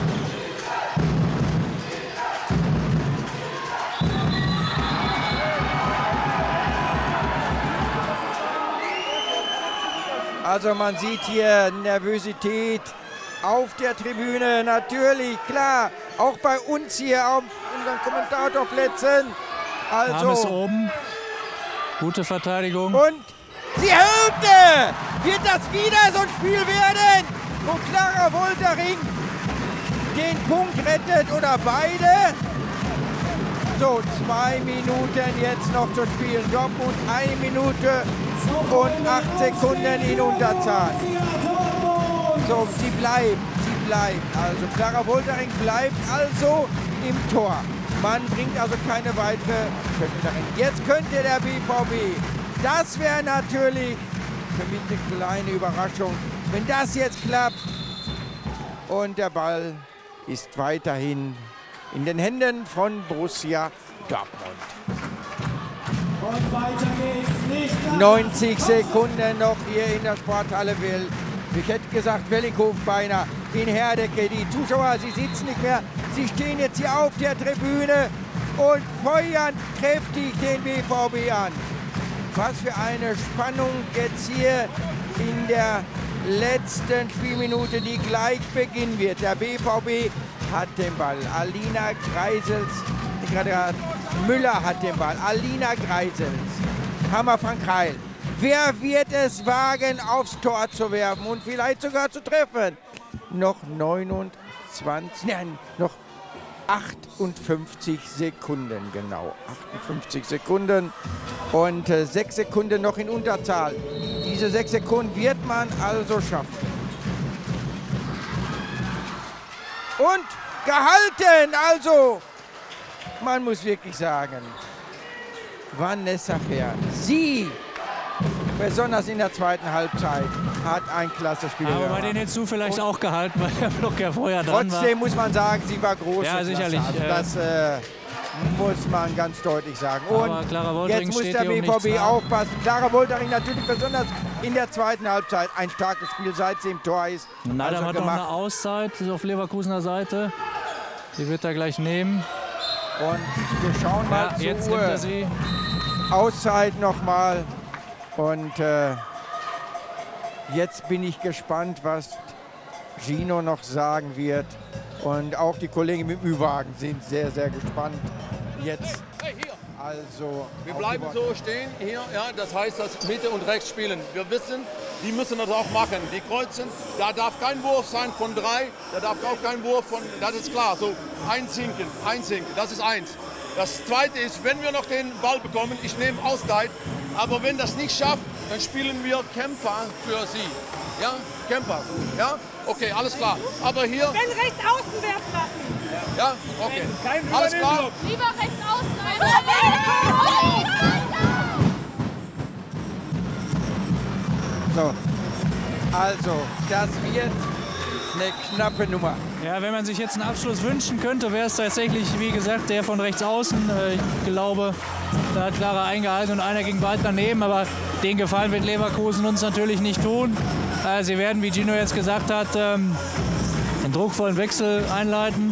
Also man sieht hier Nervosität auf der Tribüne, natürlich, klar. Auch bei uns hier auf unseren Kommentatorplätzen. Arm ist Also, oben. Gute Verteidigung. und Sie hörte! Wird das wieder so ein Spiel werden, wo Clara Woltering den Punkt rettet oder beide? So, zwei Minuten jetzt noch zu spielen. Dortmund eine Minute und acht Sekunden in Unterzahl. So, sie bleibt, sie bleibt. Also Clara Woltering bleibt also im Tor. Man bringt also keine weitere Schöpferin. Jetzt könnte der B V B. Das wäre natürlich für mich eine kleine Überraschung, wenn das jetzt klappt. Und der Ball ist weiterhin in den Händen von Borussia Dortmund. Und weiter geht's nicht. neunzig Sekunden noch hier in der Sporthalle Will. Ich hätte gesagt, Wellinghofen beinahe in Herdecke. Die Zuschauer, sie sitzen nicht mehr. Sie stehen jetzt hier auf der Tribüne und feuern kräftig den B V B an. Was für eine Spannung jetzt hier in der letzten Spielminute, die gleich beginnen wird. Der B V B hat den Ball. Alina Greisels, Müller hat den Ball. Alina Greisels, Hammer van Kreil. Wer wird es wagen, aufs Tor zu werfen und vielleicht sogar zu treffen? Noch neunundzwanzig, nein, noch achtundfünfzig Sekunden, genau. achtundfünfzig Sekunden und äh, sechs Sekunden noch in Unterzahl. Diese sechs Sekunden wird man also schaffen. Und gehalten, also man muss wirklich sagen, Vanessa Fair, sie, besonders in der zweiten Halbzeit, hat ein klasse Spiel Aber gemacht. bei den hättest du vielleicht auch gehalten, weil der Block ja vorher dran war. Trotzdem muss man sagen, sie war groß. Ja, sicherlich. Also das äh, muss man ganz deutlich sagen. Aber Und Clara Woltering jetzt muss steht der hier um B V B nichts nach. aufpassen. Clara Woltering natürlich besonders in der zweiten Halbzeit ein starkes Spiel, seit sie im Tor ist. Neidam Also hat noch gemacht. eine Auszeit auf Leverkusener Seite. Die wird er gleich nehmen. Und wir schauen mal Ja, zur jetzt nimmt er sie. Auszeit nochmal. Und äh, jetzt bin ich gespannt, was Gino noch sagen wird. Und auch die Kollegen mit dem Ü-Wagen sind sehr, sehr gespannt. Jetzt Hey, hier. also. Wir auf bleiben die Worte. so stehen hier, ja, das heißt, dass Mitte und rechts spielen. Wir wissen, die müssen das auch machen. Die kreuzen, da darf kein Wurf sein von drei, da darf auch kein Wurf von, das ist klar, so eins hinken, eins hinken, das ist eins. Das zweite ist, wenn wir noch den Ball bekommen, ich nehme Auszeit, aber wenn das nicht schafft, dann spielen wir Kämpfer für sie. Ja, Kämpfer, ja, okay, alles klar. Aber hier, Wenn rechts außen werfen lassen. ja, okay, alles klar. Lieber rechts außen. So, also, das wird eine knappe Nummer. Ja, wenn man sich jetzt einen Abschluss wünschen könnte, wäre es tatsächlich, wie gesagt, der von rechts außen. Äh, Ich glaube, da hat Clara eingehalten und einer ging weit daneben. Aber den Gefallen wird Leverkusen uns natürlich nicht tun. Äh, Sie werden, wie Gino jetzt gesagt hat, ähm, den druckvollen Wechsel einleiten.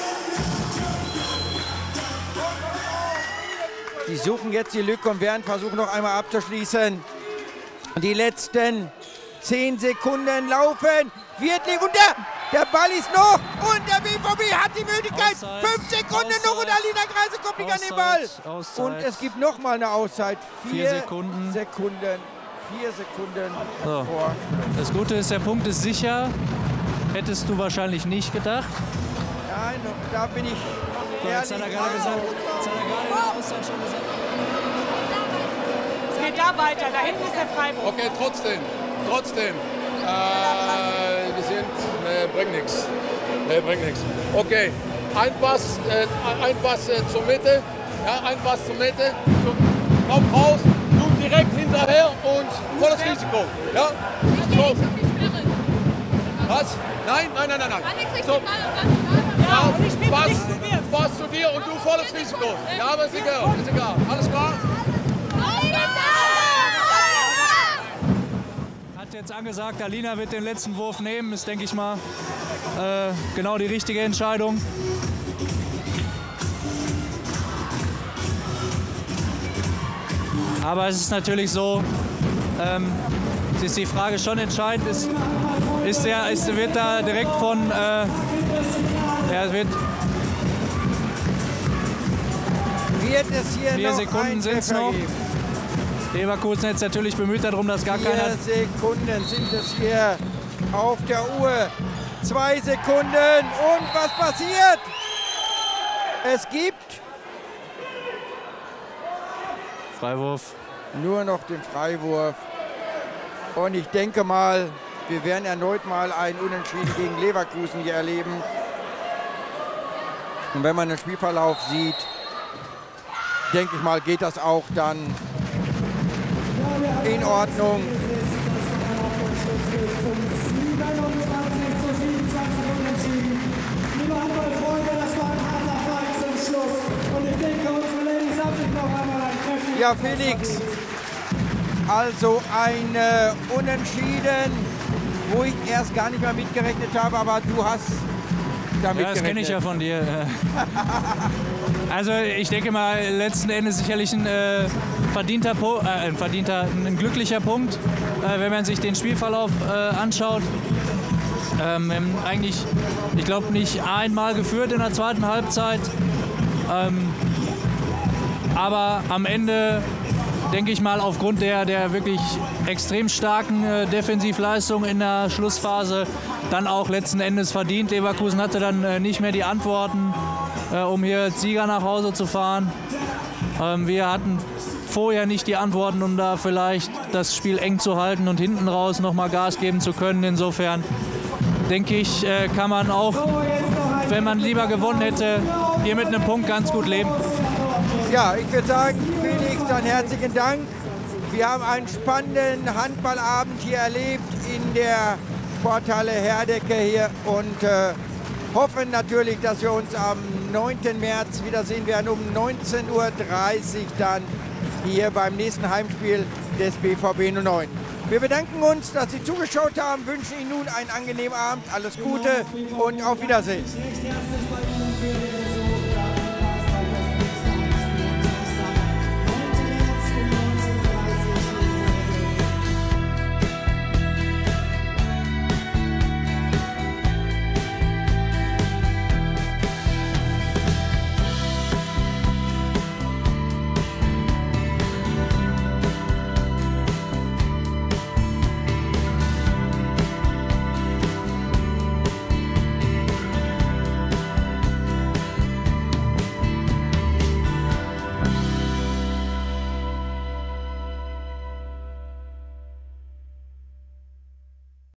Die suchen jetzt die Lücke und werden versuchen, noch einmal abzuschließen. Die letzten zehn Sekunden laufen. Wirtling und der, der Ball ist noch. Und der B V B hat die Möglichkeit. Auszeit, Fünf Sekunden Auszeit, noch und Alina Greise kommt nicht an den Ball. Auszeit, Auszeit. Und es gibt noch mal eine Auszeit. Vier Sekunden. Sekunden. Vier Sekunden So. vor. Das Gute ist, der Punkt ist sicher. Hättest du wahrscheinlich nicht gedacht. Nein, da bin ich So, jetzt hat er gerade gesagt, jetzt hat er gerade in der Auszeit schon gesagt. Es geht da weiter. Da hinten ist der Freiburg. Okay, trotzdem, trotzdem. Äh, wir sind, ne, bringt nichts. Ne, bringt nichts. Okay, ein Pass, äh, ein Pass äh, zur Mitte, ja, ein Pass zur Mitte, zum, komm raus, du direkt hinterher und volles Risiko. Ja? So. Was? Nein, nein, nein, nein, nein. So. Ja, und ich bin Pass, nicht gewirrt. Pass zu dir und du volles Risiko. Ja, aber ist egal, ist egal. Alles klar? Hat jetzt angesagt, Alina wird den letzten Wurf nehmen. Ist, denke ich mal, äh, genau die richtige Entscheidung. Aber es ist natürlich so, ähm, es ist die Frage schon entscheidend, ist, ist der, ist, wird da direkt von, äh, er wird Wird es hier Vier noch Sekunden einen sind's Treffer noch. geben? Leverkusen jetzt natürlich bemüht darum, dass gar keiner... Vier Sekunden sind es hier auf der Uhr. Zwei Sekunden und was passiert? Es gibt Freiwurf. Nur noch den Freiwurf. Und ich denke mal, wir werden erneut mal ein Unentschieden gegen Leverkusen hier erleben. Und wenn man den Spielverlauf sieht, denke ich mal, geht das auch dann in Ordnung. Ja, Felix, also ein äh, Unentschieden, wo ich erst gar nicht mehr mitgerechnet habe, aber du hast damit Ja, das kenne ich ja von dir. Also ich denke mal, letzten Endes sicherlich ein äh, verdienter, po äh, ein verdienter, ein glücklicher Punkt, äh, wenn man sich den Spielverlauf äh, anschaut. Ähm, wir haben eigentlich, ich glaube, nicht einmal geführt in der zweiten Halbzeit. Ähm, aber am Ende, denke ich mal, aufgrund der, der wirklich extrem starken äh, Defensivleistung in der Schlussphase dann auch letzten Endes verdient. Leverkusen hatte dann äh, nicht mehr die Antworten, äh, um hier als Sieger nach Hause zu fahren. Ähm, wir hatten vorher nicht die Antworten, um da vielleicht das Spiel eng zu halten und hinten raus nochmal Gas geben zu können. Insofern denke ich, äh, kann man auch, wenn man lieber gewonnen hätte, hier mit einem Punkt ganz gut leben. Ja, ich würde sagen, Felix, dann herzlichen Dank. Wir haben einen spannenden Handballabend hier erlebt in der Sporthalle Herdecke hier und äh, hoffen natürlich, dass wir uns am neunten März wiedersehen werden um neunzehn Uhr dreißig dann hier beim nächsten Heimspiel des B V B null neun. Wir bedanken uns, dass Sie zugeschaut haben, wünschen Ihnen nun einen angenehmen Abend, alles Gute und auf Wiedersehen.